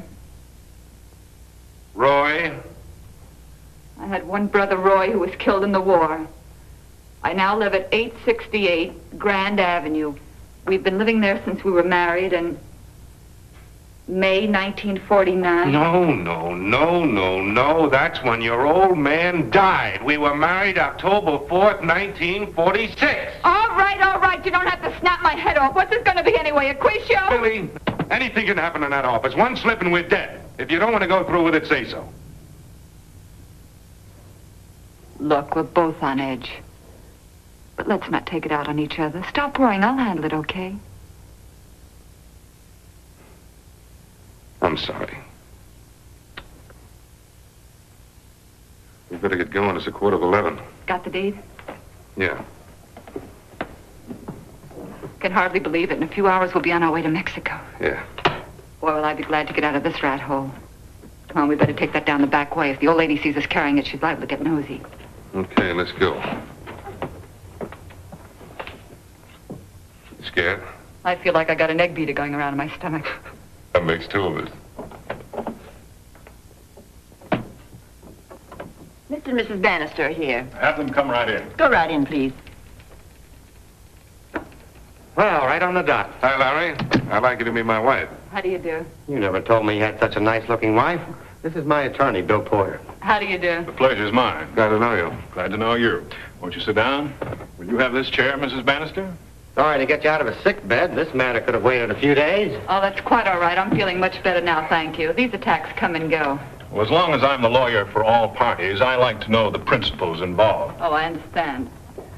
Roy? I had one brother, Roy, who was killed in the war. I now live at 868 Grand Avenue. We've been living there since we were married in May 1949. No. That's when your old man died. We were married October 4th, 1946. All right. You don't have to snap my head off. What's this going to be anyway, a quiz show? Billy, anything can happen in that office. One slip and we're dead. If you don't want to go through with it, say so. Look, we're both on edge. But let's not take it out on each other. Stop worrying. I'll handle it, okay? I'm sorry. We better get going. It's 11:15. Got the deed? Yeah. Can hardly believe it. In a few hours, we'll be on our way to Mexico. Yeah. Boy, will I be glad to get out of this rat hole. Come on, we better take that down the back way. If the old lady sees us carrying it, she's liable to get nosy. Okay, let's go. Scared? I feel like I got an egg beater going around in my stomach. That makes two of us. Mr. and Mrs. Bannister are here. Have them come right in. Go right in, please. Well, right on the dot. Hi, Larry. I'd like you to be my wife. How do you do? You never told me you had such a nice-looking wife. This is my attorney, Bill Porter. How do you do? The pleasure's mine. Glad to know you. Glad to know you. Won't you sit down? Will you have this chair, Mrs. Bannister? Sorry to get you out of a sick bed. This matter could have waited a few days. Oh, that's quite all right. I'm feeling much better now, thank you. These attacks come and go. Well, as long as I'm the lawyer for all parties, I like to know the principles involved. Oh, I understand.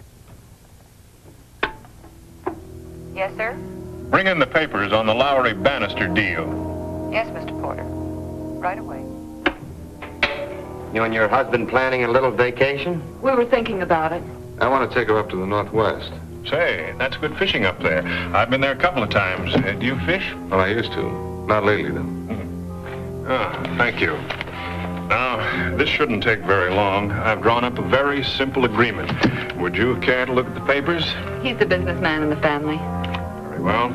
Yes, sir? Bring in the papers on the Lowry Bannister deal. Yes, Mr. Porter. Right away. You and your husband planning a little vacation? We were thinking about it. I want to take her up to the Northwest. Say, that's good fishing up there. I've been there a couple of times. Do you fish? Well, I used to. Not lately, though. Thank you. Now, this shouldn't take very long. I've drawn up a very simple agreement. Would you care to look at the papers? He's the businessman in the family. Very well.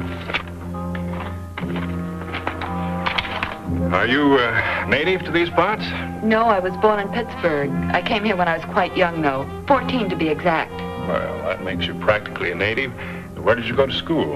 Are you native to these parts? No, I was born in Pittsburgh. I came here when I was quite young, though. 14 to be exact. Well, that makes you practically a native. Where did you go to school?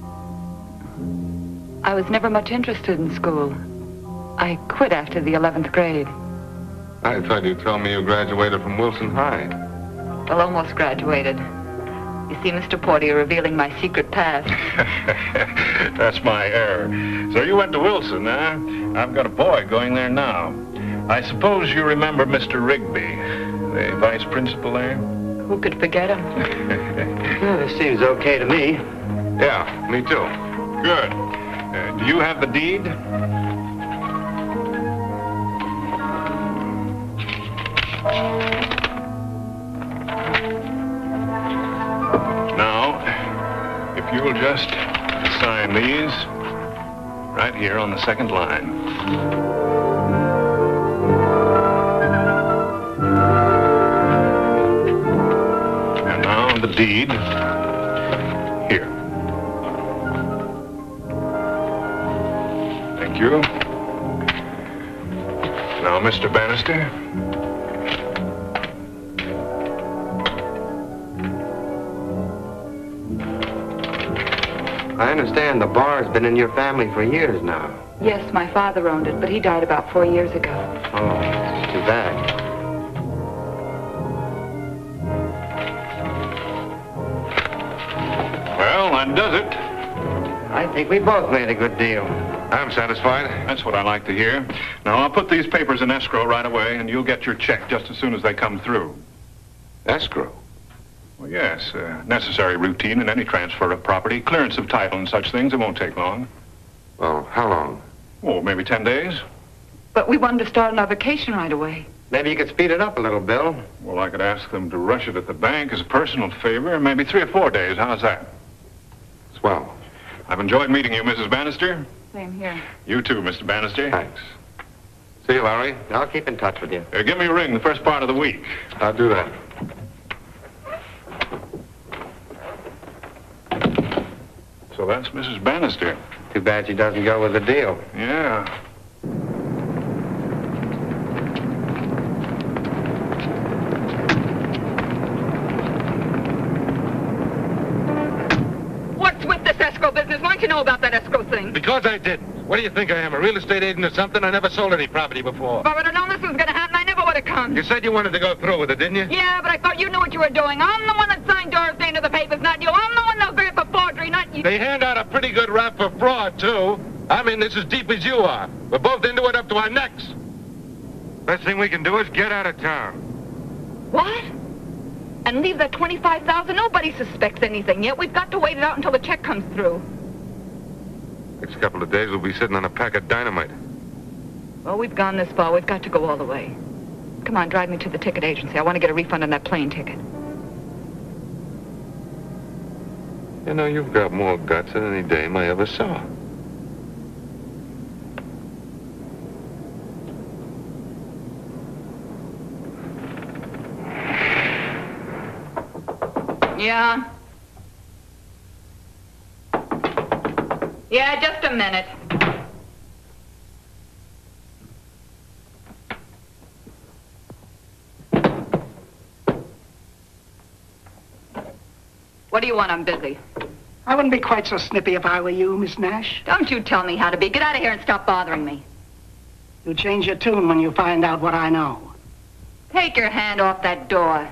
I was never much interested in school. I quit after the 11th grade. I thought you told me you graduated from Wilson High. Well, almost graduated. You see, Mr. Porter, you're revealing my secret past. That's my error. So you went to Wilson, huh? I've got a boy going there now. I suppose you remember Mr. Rigby, the vice principal there? Who could forget him? Well, this seems okay to me. Yeah, me too. Good. Do you have the deed? Now, if you'll just sign these right here on the second line. And now the deed here. Thank you. Now, Mr. Bannister. I understand the bar's been in your family for years now. Yes, my father owned it, but he died about 4 years ago. Oh, it's too bad. Well, that does it. I think we both made a good deal. I'm satisfied. That's what I like to hear. Now, I'll put these papers in escrow right away, and you'll get your check just as soon as they come through. Escrow? Well, yes, necessary routine in any transfer of property, clearance of title and such things. It won't take long. Well, how long? Oh, maybe 10 days. But we wanted to start on our vacation right away. Maybe you could speed it up a little, Bill. Well, I could ask them to rush it at the bank as a personal favor. Maybe 3 or 4 days. How's that? Swell. I've enjoyed meeting you, Mrs. Bannister. Same here. You too, Mr. Bannister. Thanks. See you, Larry. I'll keep in touch with you. Give me a ring the first part of the week. I'll do that. So that's Mrs. Bannister. Too bad she doesn't go with the deal. Yeah. What's with this escrow business? Why don't you know about that escrow thing? Because I didn't. What do you think I am, a real estate agent or something? I never sold any property before. If I would have known this was going to happen, I never would have come. You said you wanted to go through with it, didn't you? Yeah, but I thought you knew what you were doing. I'm the one that signed Dora's name to the papers, not you. I'm the one that'll agree for forgery, not you. They hand out a pretty good rap for fraud, too. I'm in this as deep as you are. We're both into it up to our necks. Best thing we can do is get out of town. What? And leave that $25,000? Nobody suspects anything yet. We've got to wait it out until the check comes through. Next couple of days, we'll be sitting on a pack of dynamite. Well, we've gone this far. We've got to go all the way. Come on, drive me to the ticket agency. I want to get a refund on that plane ticket. You know, you've got more guts than any dame I ever saw. Yeah? Yeah, just a minute. What do you want? I'm busy. I wouldn't be quite so snippy if I were you, Miss Nash. Don't you tell me how to be. Get out of here and stop bothering me. You'll change your tune when you find out what I know. Take your hand off that door.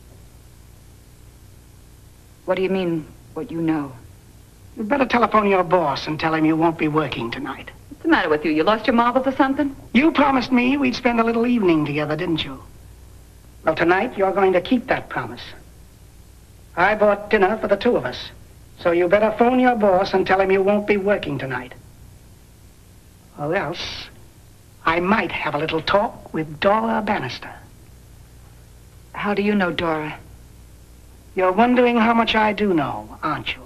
What do you mean, what you know? You'd better telephone your boss and tell him you won't be working tonight. the matter with you? You lost your marbles or something? You promised me we'd spend a little evening together, didn't you? Well, tonight you're going to keep that promise. I bought dinner for the two of us, so you better phone your boss and tell him you won't be working tonight. Or else, I might have a little talk with Dora Bannister. How do you know Dora? You're wondering how much I do know, aren't you?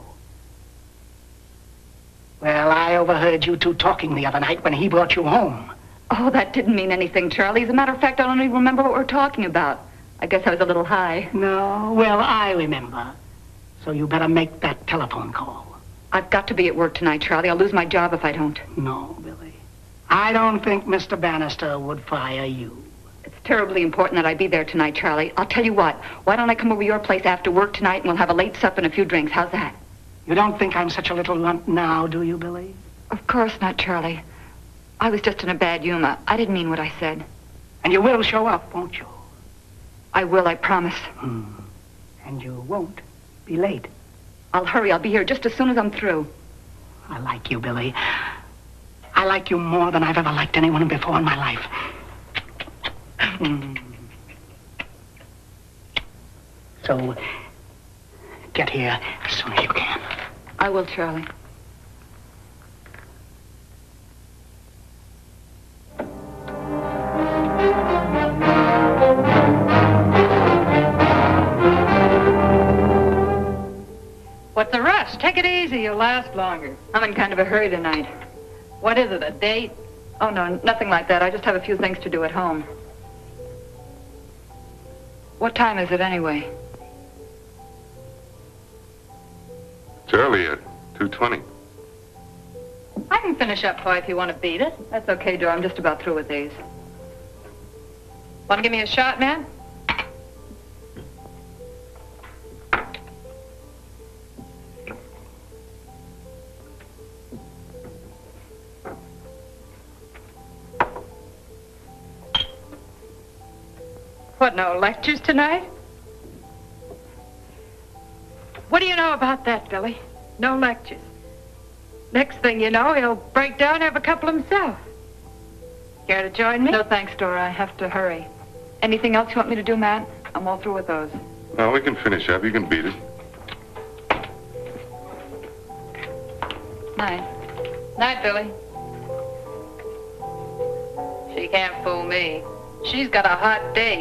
Well, I overheard you two talking the other night when he brought you home. Oh, that didn't mean anything, Charlie. As a matter of fact, I don't even remember what we're talking about. I guess I was a little high. No, well, I remember. So you better make that telephone call. I've got to be at work tonight, Charlie. I'll lose my job if I don't. No, Billy. I don't think Mr. Bannister would fire you. It's terribly important that I be there tonight, Charlie. I'll tell you what. Why don't I come over to your place after work tonight and we'll have a late supper and a few drinks. How's that? You don't think I'm such a little runt now, do you, Billy? Of course not, Charlie. I was just in a bad humor. I didn't mean what I said. And you will show up, won't you? I will, I promise. And you won't be late. I'll hurry. I'll be here just as soon as I'm through. I like you, Billy. I like you more than I've ever liked anyone before in my life. So, get here as soon as you can. I will, Charlie. What's the rush? Take it easy. You'll last longer. I'm in kind of a hurry tonight. What is it, a date? Oh, no, nothing like that. I just have a few things to do at home. What time is it anyway? It's early yet. 2:20. I can finish up for you if you want to beat it. That's okay, Dora. I'm just about through with these. Want to give me a shot, man? What, no lectures tonight? What do you know about that, Billy? No lectures. Next thing you know, he'll break down and have a couple himself. Care to join me? No, thanks, Dora. I have to hurry. Anything else you want me to do, Matt? I'm all through with those. No, we can finish up. You can beat it. Night. Night, Billy. She can't fool me. She's got a hot date.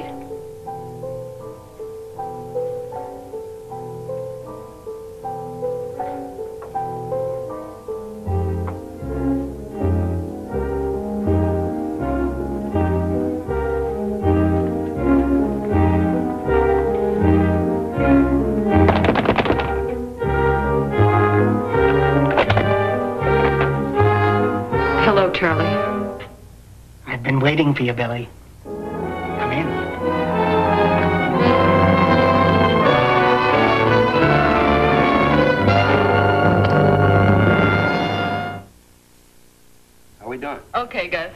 Charlie. I've been waiting for you, Billy. Come in. How we doing? Okay, Gus.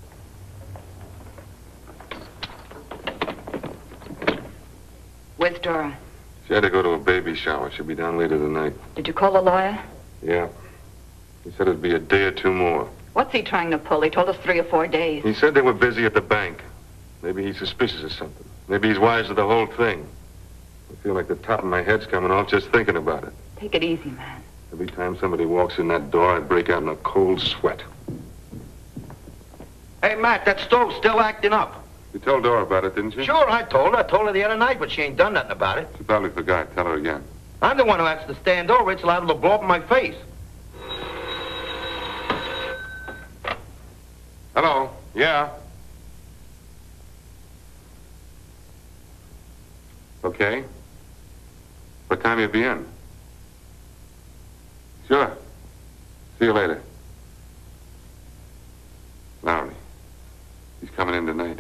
Where's Dora? She had to go to a baby shower. She'll be down later tonight. Did you call the lawyer? Yeah. He said it'd be a day or two more. What's he trying to pull? He told us 3 or 4 days. He said they were busy at the bank. Maybe he's suspicious of something. Maybe he's wise to the whole thing. I feel like the top of my head's coming off just thinking about it. Take it easy, man. Every time somebody walks in that door, I break out in a cold sweat. Hey, Matt, that stove's still acting up. You told Dora about it, didn't you? Sure, I told her. I told her the other night, but she ain't done nothing about it. She probably forgot. Tell her again. I'm the one who has to stand over. It's liable to blow up in my face. Hello? Yeah? Okay. What time you be in? Sure. See you later. Lowry. He's coming in tonight.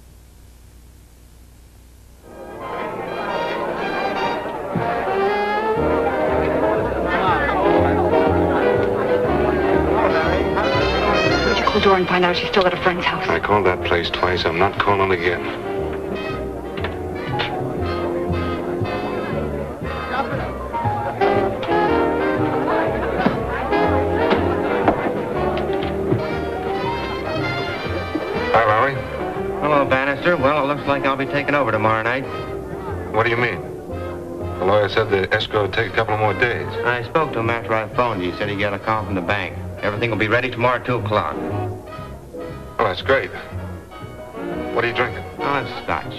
Call Dora and find out if she's still at a friend's house. I called that place twice. I'm not calling again. Well, it looks like I'll be taking over tomorrow night. What do you mean? The lawyer said the escrow would take a couple more days. I spoke to him after I phoned you. He said he got a call from the bank. Everything will be ready tomorrow at 2 o'clock. Oh, that's great. What are you drinking? Oh, it's scotch.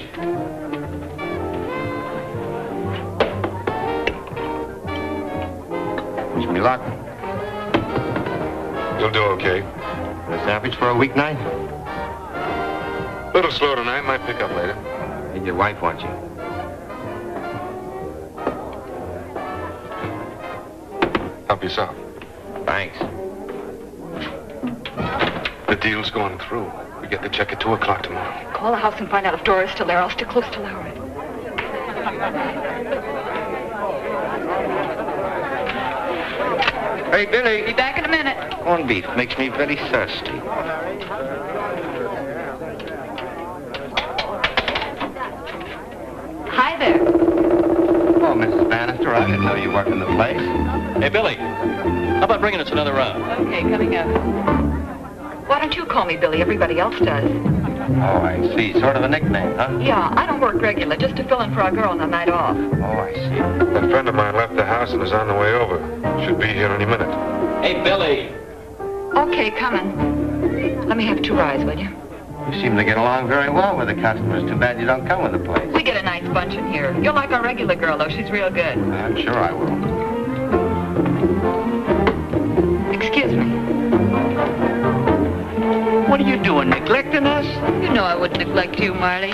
Wish me luck. You'll do okay. That's average for a weeknight? A little slow tonight. Might pick up later. And your wife wants you. Help yourself. Thanks. The deal's going through. We get the check at 2 o'clock tomorrow. Call the house and find out if Dora's still there. I'll stick close to Lowry. Hey, Billy. Be back in a minute. Corned beef makes me very thirsty. Hi there. Oh, Mrs. Bannister, I didn't know you worked in the place. Hey, Billy. How about bringing us another round? Okay, coming up. Why don't you call me Billy? Everybody else does. Oh, I see. Sort of a nickname, huh? Yeah, I don't work regular, just to fill in for our girl on the night off. Oh, I see. A friend of mine left the house and is on the way over. Should be here any minute. Hey, Billy. Okay, coming. Let me have 2 ryes, will you? You seem to get along very well with the customers. Too bad you don't come with the place. We get a nice bunch in here. You'll like our regular girl, though. She's real good. I'm sure I will. Excuse me. What are you doing, neglecting us? You know I wouldn't neglect you, Marty.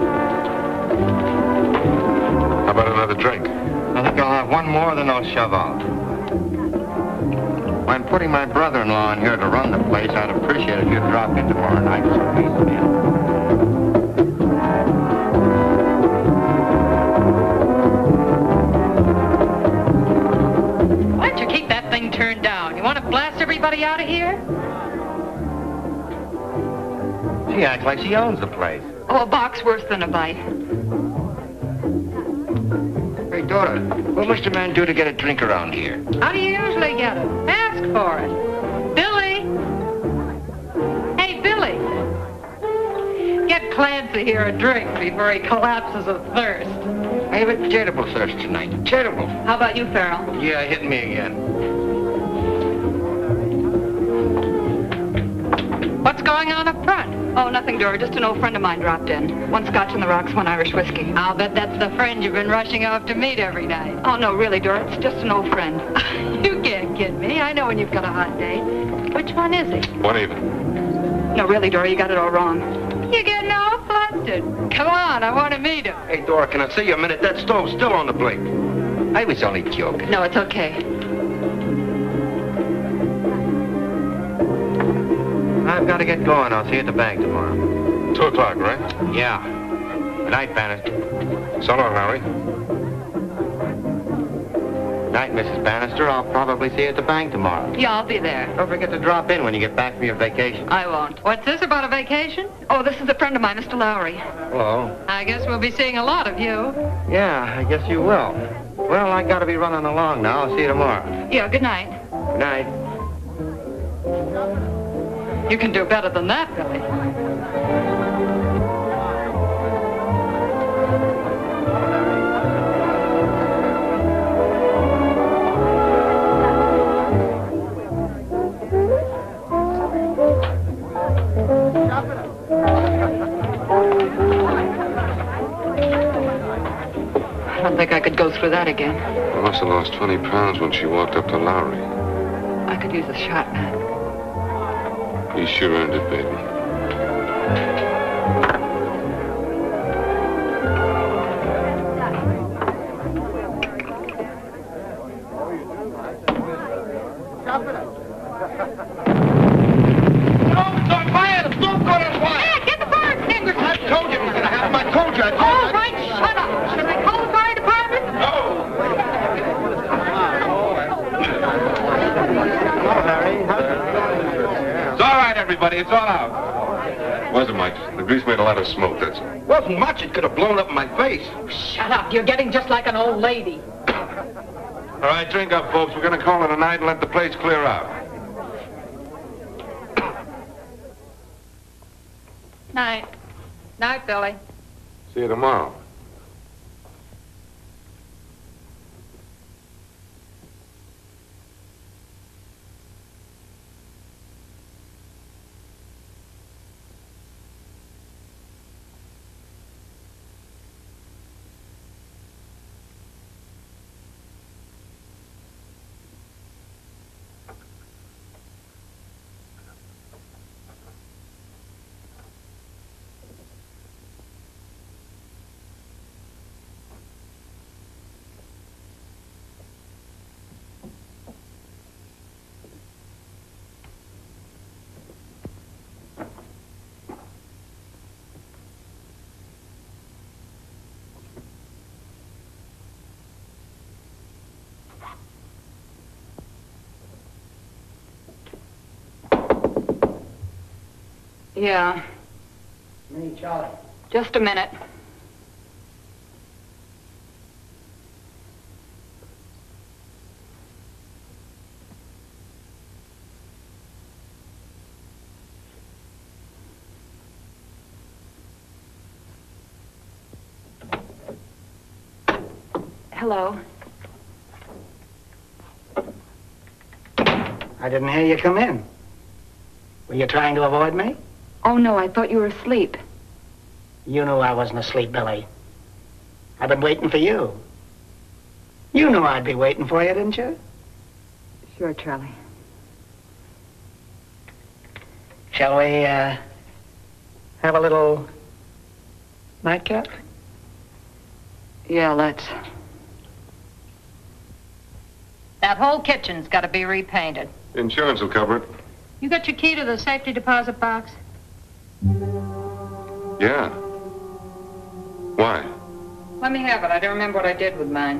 How about another drink? I think I'll have one more, then I'll shove out. When putting my brother-in-law in here to run the place, I'd appreciate it if you'd drop in tomorrow night and squeeze me in. Why don't you keep that thing turned down? You want to blast everybody out of here? She acts like she owns the place. Oh, a box worse than a bite. Hey, Dora, what must a man do to get a drink around here? How do you usually get it? Ask for it. Billy! Hey, Billy! Get Clancy here a drink before he collapses of thirst. I have a terrible thirst tonight. Terrible. How about you, Farrell? Yeah, hit me again. What's going on up front? Oh, nothing, Dora. Just an old friend of mine dropped in. 1 scotch on the rocks, 1 Irish whiskey. I'll bet that's the friend you've been rushing off to meet every night. Oh, no, really, Dora. It's just an old friend. You can't kid me. I know when you've got a hot date. Which one is he? One even. No, really, Dora, you got it all wrong. You're getting all flustered. Come on, I want to meet him. Hey, Dora, can I see you a minute? That stove's still on the blink. I was only joking. No, it's okay. I've got to get going. I'll see you at the bank tomorrow. 2 o'clock, right? Yeah. Good night, Bannister. So long, Lowry. Night, Mrs. Bannister. I'll probably see you at the bank tomorrow. Yeah, I'll be there. Don't forget to drop in when you get back from your vacation. I won't. What's this about a vacation? Oh, this is a friend of mine, Mr. Lowry. Hello. I guess we'll be seeing a lot of you. Yeah, I guess you will. Well, I got to be running along now. I'll see you tomorrow. Yeah, good night. Good night. You can do better than that, Billy. I don't think I could go through that again. I must have lost 20 pounds when she walked up to Lowry. I could use a shot, Matt. You sure earned it, baby. Don't buy it! Don't go to fire! Hey, get the fire extinguisher! I told you he was going to have him. I told you. All right, shut up. Should I call the fire department? No! It's all right, everybody. It's all out. Wasn't much. The grease made a lot of smoke, that's all. Wasn't much. It could have blown up in my face. Shut up. You're getting just like an old lady. All right, drink up, folks. We're going to call it a night and let the place clear out. Night. Night, Billy. See you tomorrow. Yeah. Me, Charlie. Just a minute. Hello. I didn't hear you come in. Were you trying to avoid me? Oh, no, I thought you were asleep. You knew I wasn't asleep, Billy. I've been waiting for you. You knew I'd be waiting for you, didn't you? Sure, Charlie. Shall we, have a little nightcap? Yeah, let's. That whole kitchen's got to be repainted. Insurance will cover it. You got your key to the safety deposit box? Yeah. Why? Let me have it. I don't remember what I did with mine.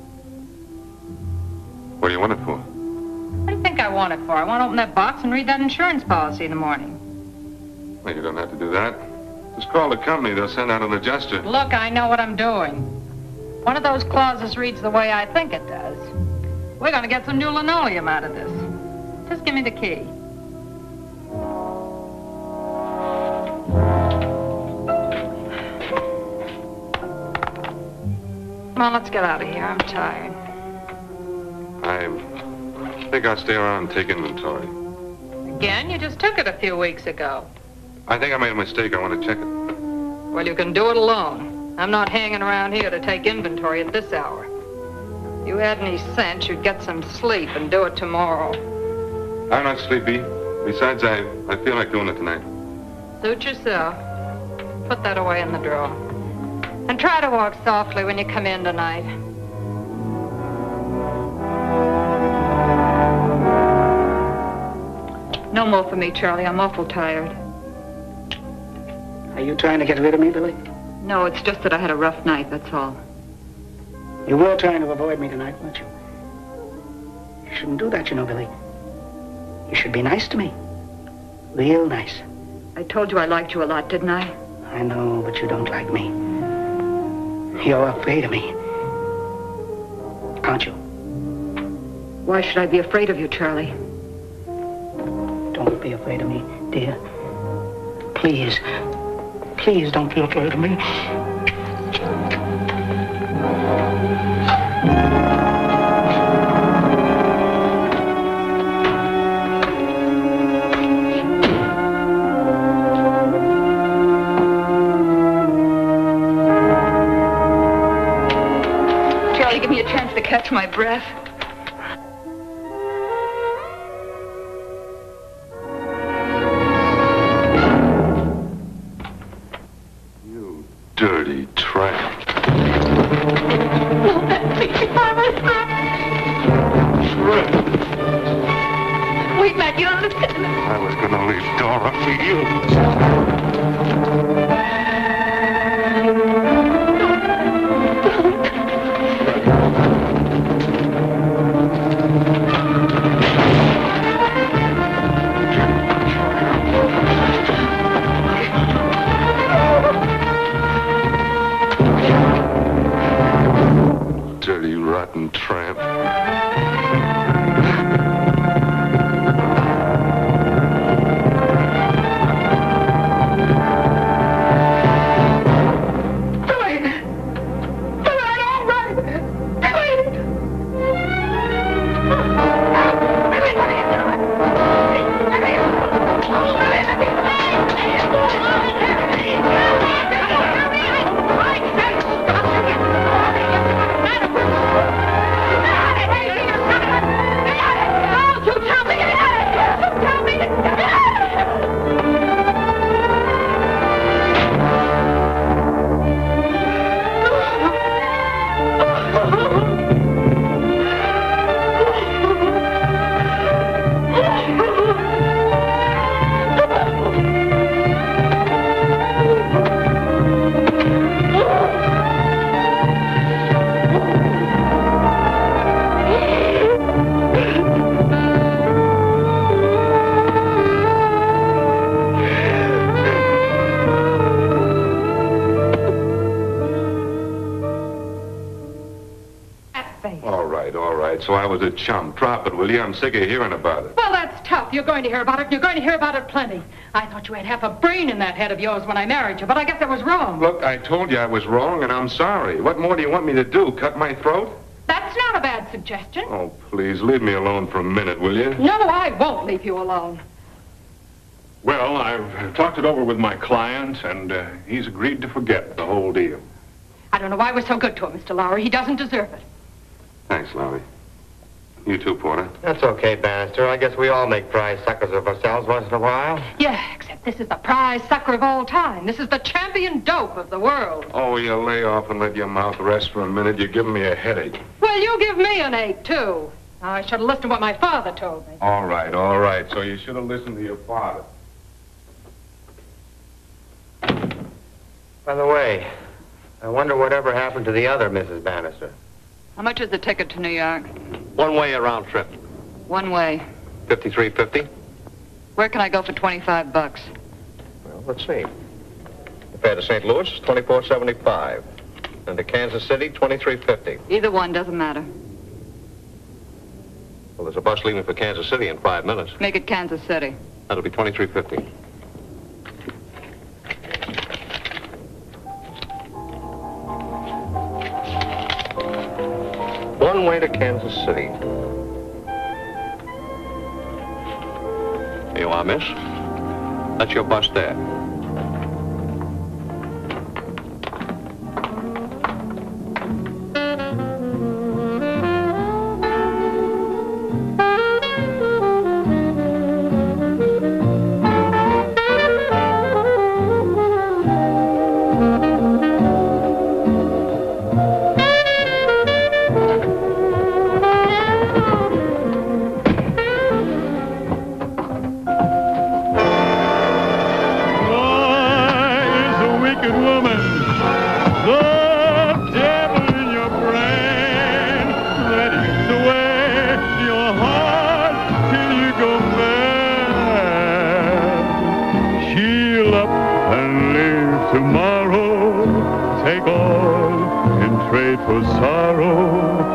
What do you want it for? What do you think I want it for? I want to open that box and read that insurance policy in the morning. Well, you don't have to do that. Just call the company. They'll send out an adjuster. Look, I know what I'm doing. One of those clauses reads the way I think it does. We're going to get some new linoleum out of this. Just give me the key. Come on, let's get out of here. I'm tired. I think I'll stay around and take inventory. Again? You just took it a few weeks ago. I think I made a mistake. I want to check it. Well, you can do it alone. I'm not hanging around here to take inventory at this hour. If you had any sense, you'd get some sleep and do it tomorrow. I'm not sleepy. Besides, I feel like doing it tonight. Suit yourself. Put that away in the drawer. And try to walk softly when you come in tonight. No more for me, Charlie. I'm awful tired. Are you trying to get rid of me, Billy? No, it's just that I had a rough night, that's all. You were trying to avoid me tonight, weren't you? You shouldn't do that, you know, Billy. You should be nice to me. Real nice. I told you I liked you a lot, didn't I? I know, but you don't like me. You're afraid of me. Aren't you? Why should I be afraid of you, Charlie? Don't be afraid of me, dear. Please. Please don't be afraid of me. Charlie, give me a chance to catch my breath. Dirty tramp. Won't that please you, Bannister? Wait, Matt, you don't understand. I was going to leave Dora for you. Dirty, rotten tramp. so I was a chump. Drop it, will you? I'm sick of hearing about it. Well, that's tough. You're going to hear about it, and you're going to hear about it plenty. I thought you had half a brain in that head of yours when I married you, but I guess I was wrong. Look, I told you I was wrong, and I'm sorry. What more do you want me to do? Cut my throat? That's not a bad suggestion. Oh, please, leave me alone for a minute, will you? No, I won't leave you alone. Well, I've talked it over with my client, and he's agreed to forget the whole deal. I don't know why we're so good to him, Mr. Lowry. He doesn't deserve it. Thanks, Lowry. You too, Porter. That's okay, Bannister. I guess we all make prize suckers of ourselves once in a while. Yeah, except this is the prize sucker of all time. This is the champion dope of the world. Oh, you lay off and let your mouth rest for a minute. You're giving me a headache. Well, you give me an ache, too. I should have listened to what my father told me. All right, all right. So you should have listened to your father. By the way, I wonder whatever happened to the other Mrs. Bannister. How much is the ticket to New York? One-way round trip. One way. $53.50. Where can I go for 25 bucks? Well, let's see. The fare to St. Louis is $24.75. And to Kansas City, $23.50. Either one, doesn't matter. Well, there's a bus leaving for Kansas City in 5 minutes. Make it Kansas City. That'll be $23.50. One way to Kansas City. Here you are, miss. That's your bus there. Tomorrow, take all in trade for sorrow.